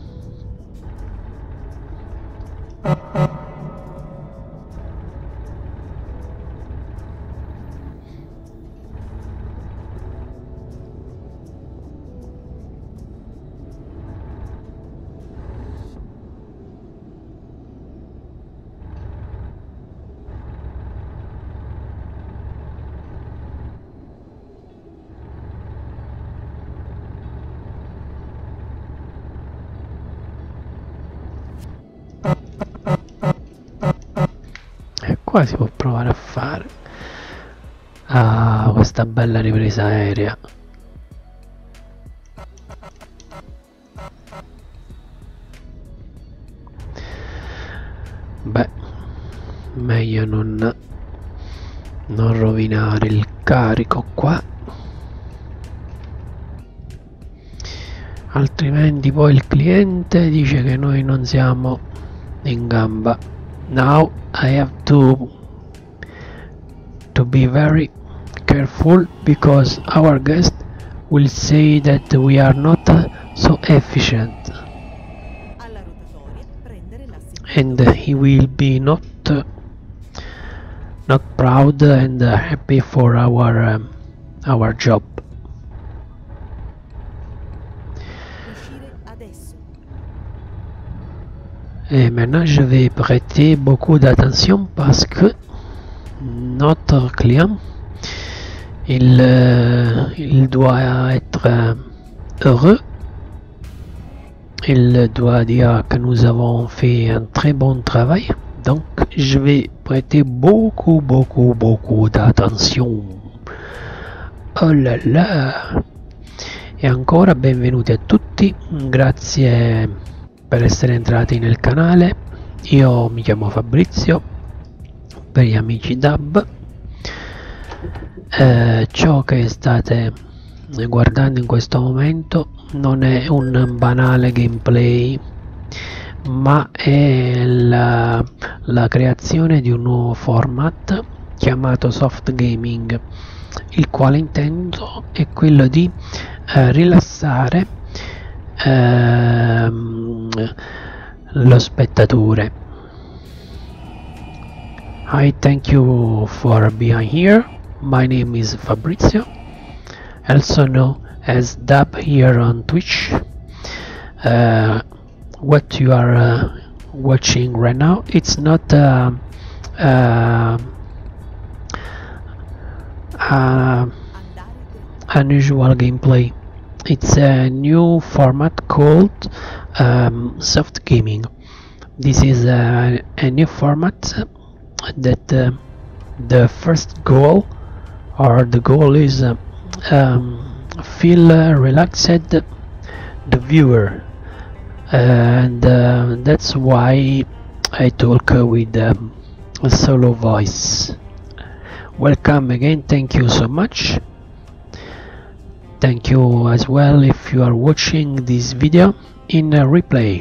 E qua si può provare a fare ah, questa bella ripresa aerea. Beh, meglio non, non rovinare il carico qua, altrimenti poi il cliente dice che noi non siamo in gamba. Now I have to to be very careful because our guest will say that we are not uh, so efficient, Alla rotatoria prendere la seconda and he will be not uh, not proud and uh, happy for our um, our job. uscire adesso. Et maintenant je vais prêter beaucoup d'attention parce que notre client il, euh, il doit être euh, heureux, il doit dire que nous avons fait un très bon travail, donc je vais prêter beaucoup beaucoup beaucoup d'attention. Oh là là. E ancora benvenuti a tutti, grazie per essere entrati nel canale. Io mi chiamo Fabrizio, per gli amici Dub. Eh, ciò che state guardando in questo momento non è un banale gameplay, ma è la, la creazione di un nuovo format chiamato soft gaming, il quale intento è quello di eh, rilassare ehm, lo spettatore. I thank you for being here. My name is Fabrizio, also known as Dub here on Twitch. Uh, what you are uh, watching right now, it's not uh, uh, uh, Andare dritto. unusual gameplay. It's a new format called um, soft gaming. This is a, a new format that uh, the first goal or the goal is uh, um, feel uh, relaxed the viewer, and uh, that's why I talk uh, with um, a solo voice. Welcome again, thank you so much. Thank you as well if you are watching this video in a replay.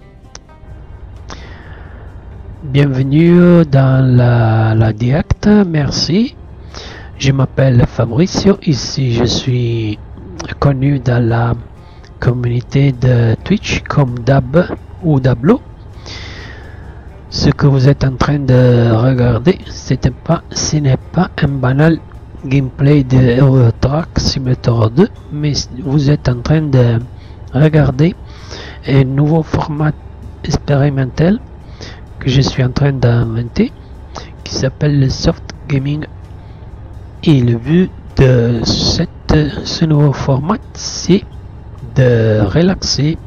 Bienvenue dans la, la direct, merci. Je m'appelle Fabrizio, ici je suis connu dans la communauté de Twitch comme Dab ou Dablo. Ce que vous êtes en train de regarder, c'était pas, ce n'est pas un banal gameplay de Euro Truck Simulator deux, mais vous êtes en train de regarder un nouveau format expérimental que je suis en train d'inventer, qui s'appelle le soft gaming. Et le but de cette, ce nouveau format, c'est de relaxer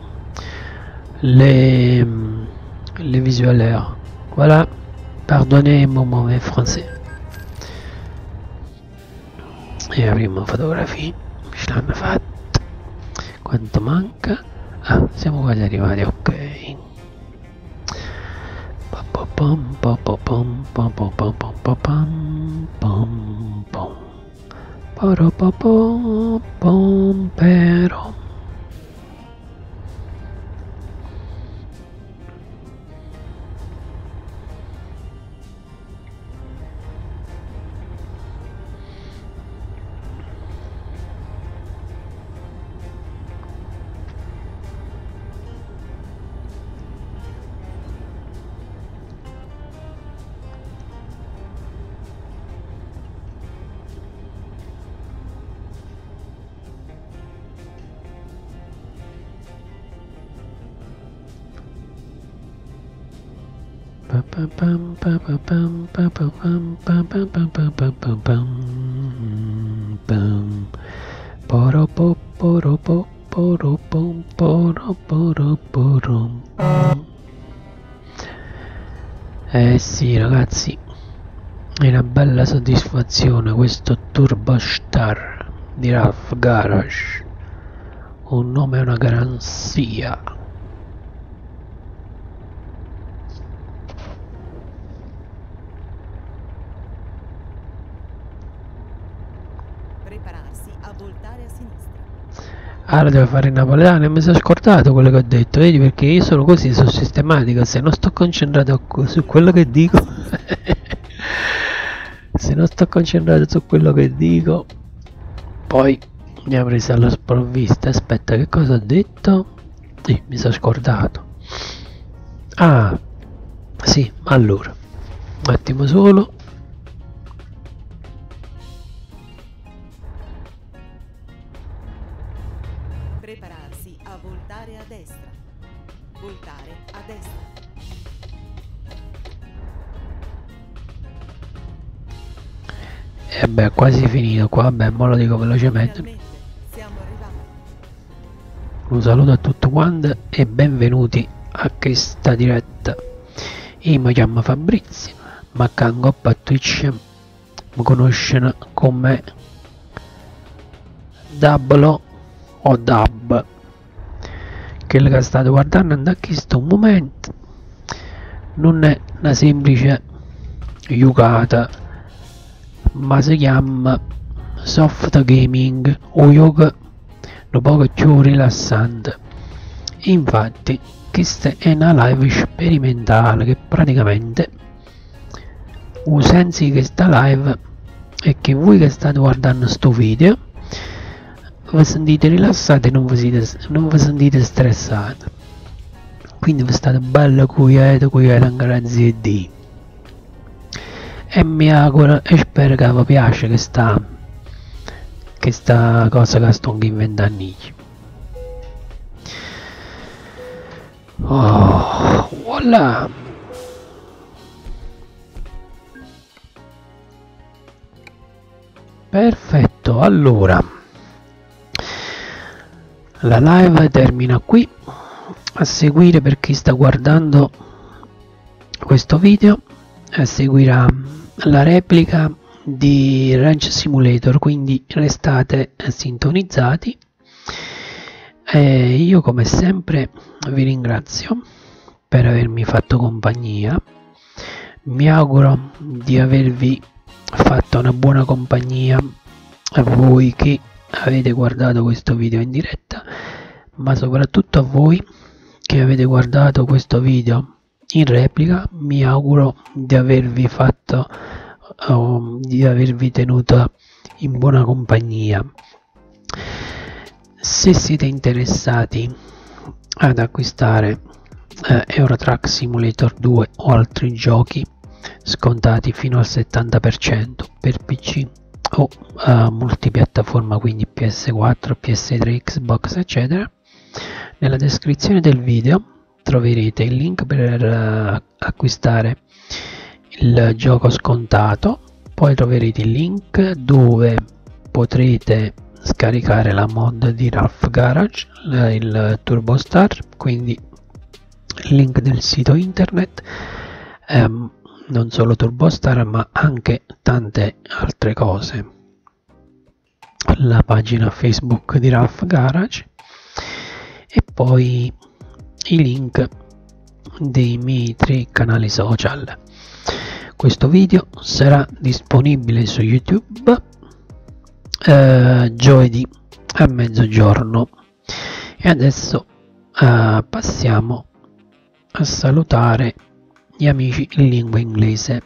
les, les visualaires. Voilà, pardonnez mon mauvais français. E avremo fotografie, ce l'hanno fatta. Quanto manca? Ah, siamo quasi arrivati, ok. Pa, pa, pam. po po pom pom pom pom pom pom pom pom pom poro po po pom pero. Eh sì ragazzi, è una bella soddisfazione questo Turbo Star di Ralph Garage, un nome e una garanzia. Prepararsi a voltare a sinistra. Ora devo fare il napoletano e mi sono scordato quello che ho detto, vedi, perché io sono così, sono sistematico, se non sto concentrato su quello che dico se non sto concentrato su quello che dico poi mi ha preso alla sprovvista. Aspetta, che cosa ho detto? Sì, mi sono scordato. Ah sì, allora un attimo solo. Prepararsi a voltare a destra. Voltare a destra. E beh, quasi finito qua, vabbè, mo lo dico velocemente. Finalmente siamo arrivati. Un saluto a tutti quanti e benvenuti a questa diretta. Io mi chiamo Fabrizio, ma cango a Twitch mi conoscono come Dablo o Dab. Quello che state guardando da questo momento non è una semplice giocata, ma si chiama soft gaming o yoga un poco più rilassante. Infatti questa è una live sperimentale che praticamente il senso di questa live è che voi che state guardando sto video vi sentite rilassati e non vi, siete, non vi sentite stressati, quindi vi state bello quieti, quieti, grazie a Dio. E mi auguro e spero che vi piace questa, questa cosa che sto inventando io. Oh, voilà. Perfetto, allora la live termina qui. A seguire, per chi sta guardando questo video, seguirà la replica di Ranch Simulator, quindi restate sintonizzati. E io come sempre vi ringrazio per avermi fatto compagnia. Mi auguro di avervi fatto una buona compagnia a voi che avete guardato questo video in diretta, ma soprattutto a voi che avete guardato questo video in replica. Mi auguro di avervi fatto uh, di avervi tenuto in buona compagnia. Se siete interessati ad acquistare uh, Euro Truck Simulator due o altri giochi scontati fino al settanta per cento per P C o uh, multipiattaforma, quindi P S quattro, P S tre, Xbox eccetera, nella descrizione del video troverete il link per uh, acquistare il gioco scontato. Poi troverete il link dove potrete scaricare la mod di Ralph Garage, il Turbo Star, quindi il link del sito internet, um, non solo Turbo Star ma anche tante altre cose, la pagina Facebook di Ralph Garage e poi i link dei miei tre canali social. Questo video sarà disponibile su YouTube eh, giovedì a mezzogiorno. E adesso eh, passiamo a salutare gli amici in lingua inglese.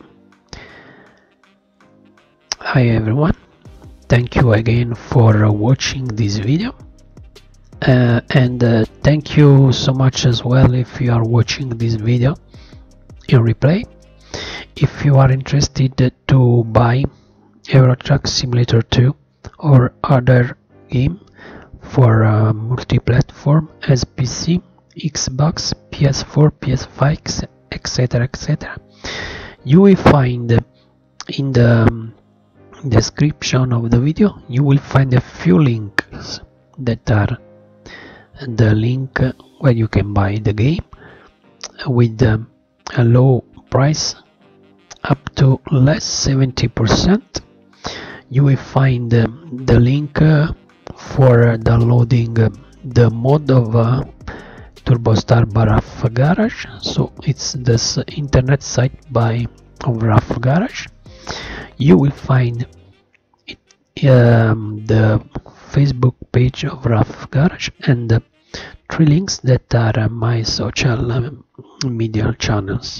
Hi everyone, thank you again for watching this video. Uh, and uh, thank you so much as well if you are watching this video in replay. If you are interested to buy Euro Truck Simulator two or other game for uh, multi-platform as P C, Xbox, P S four, P S five, etc, etc, you will find in the um, description of the video, you will find a few links that are the link where you can buy the game with um, a low price up to less seventy percent. You will find um, the link uh, for downloading uh, the mod of uh, TurboStar by Rough Garage. So it's this internet site by of Rough Garage. You will find it, um, the Facebook page of Rough Garage and uh, three links that are uh, my social uh, media channels.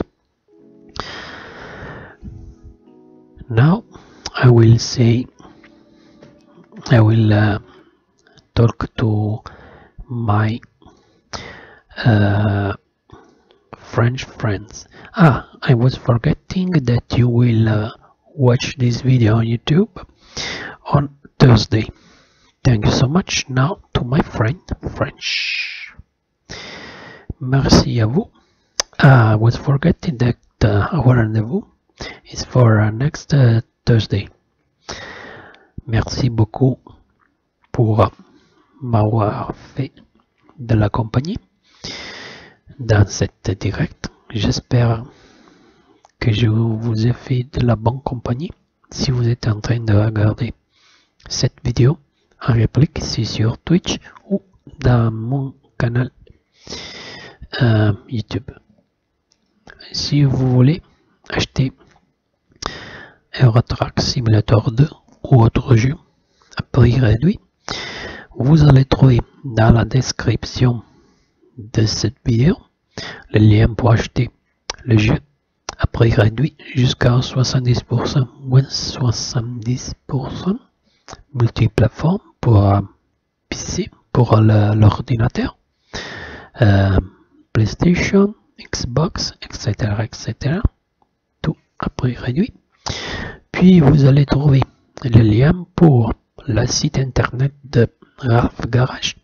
Now I will say I will uh, talk to my uh, French friends. Ah, I was forgetting that you will uh, watch this video on YouTube on Thursday. Thank you so much. Now to my friend French. Merci à vous. Ah, I was forgetting that uh, our rendezvous is for uh, next uh, Thursday. Merci beaucoup pour m'avoir fait de la compagnie dans cette direct. J'espère que je vous ai fait de la bonne compagnie si vous êtes en train de regarder cette vidéo en réplique ici sur Twitch ou dans mon canal euh, YouTube. Si vous voulez acheter Euro Truck Simulator deux ou autre jeu à prix réduit, vous allez trouver dans la description de cette vidéo le lien pour acheter le jeu à prix réduit jusqu'à soixante-dix pour cent, moins soixante-dix pour cent multiplateforme pour euh, P C, pour l'ordinateur, euh, PlayStation, Xbox, etc, etc, tout à prix réduit. Puis vous allez trouver le lien pour le site internet de Rough Garage.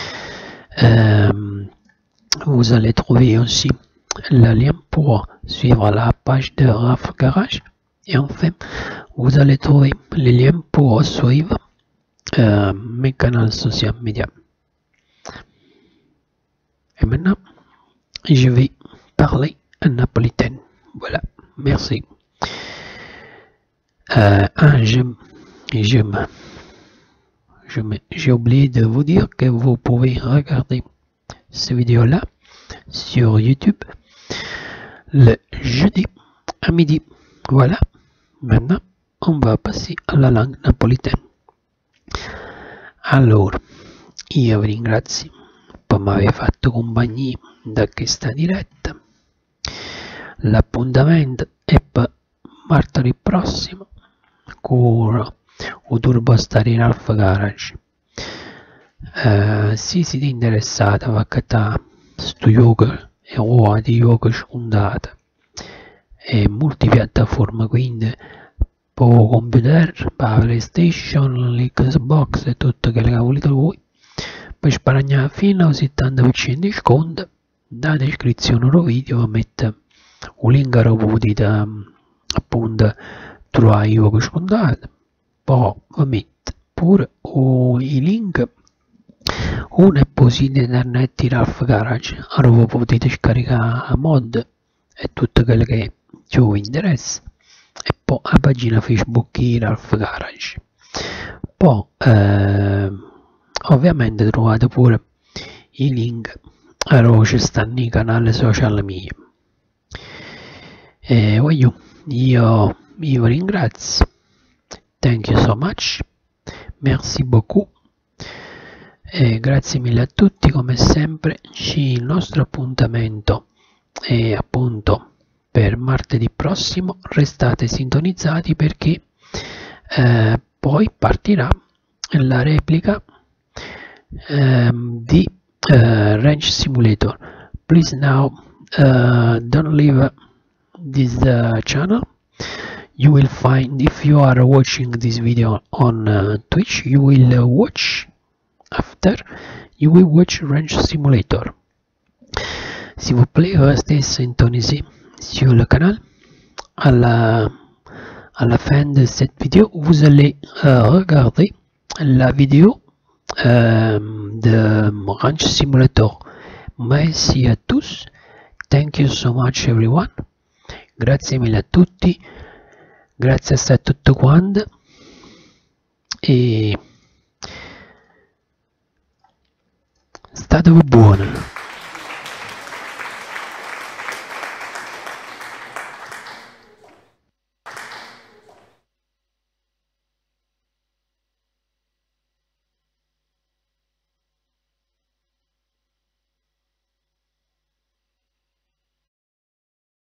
Euh, vous allez trouver aussi le lien pour suivre la page de Rough Garage. Et enfin, vous allez trouver le lien pour suivre euh, mes canaux sociaux médias. Et maintenant, je vais parler en napolitain. Voilà, merci. Euh, ah, je, je me, je me, j'ai oublié de vous dire que vous pouvez regarder cette vidéo-là sur YouTube le jeudi à midi. Voilà, maintenant on va passer alla langue napolitaine. Allora, io vi ringrazio per aver fatto compagnia da questa diretta. L'appuntamento è per martedì prossimo con il TurboStar in Rough Garage. Uh, se siete interessati a capire questo gioco o di gioco scontato è multipiattaforma, quindi per computer, per PlayStation, l'Xbox e tutto quello che volete voi, per sparare fino a settanta per cento di sconto. Da descrizione del video metto un link dove potete appunto trovare i giochi scontati. Poi vi metto pure i link uno è per il sito internet di Rough Garage, dove potete scaricare mod e tutto quello che vi interessa, e poi la pagina Facebook di Rough Garage. Poi eh, ovviamente trovate pure i link dove ci stanno i canali social media. E voglio, io, io vi ringrazio. Thank you so much. Merci beaucoup. E grazie mille a tutti, come sempre. Il nostro appuntamento è appunto per martedì prossimo. Restate sintonizzati perché eh, poi partirà la replica um, di uh, Ranch Simulator. Please now uh, don't leave this uh, channel. You will find, if you are watching this video on uh, Twitch, you will uh, watch after you will watch Ranch Simulator. S'il vous plaît, restez sintonisés sur le canal. À la, à la fin de cette vidéo, vous allez euh, regarder la vidéo euh, de Ranch Simulator. Merci a tous. Thank you so much everyone. Grazie mille a tutti. Grazie a tutto quanto. E state buoni.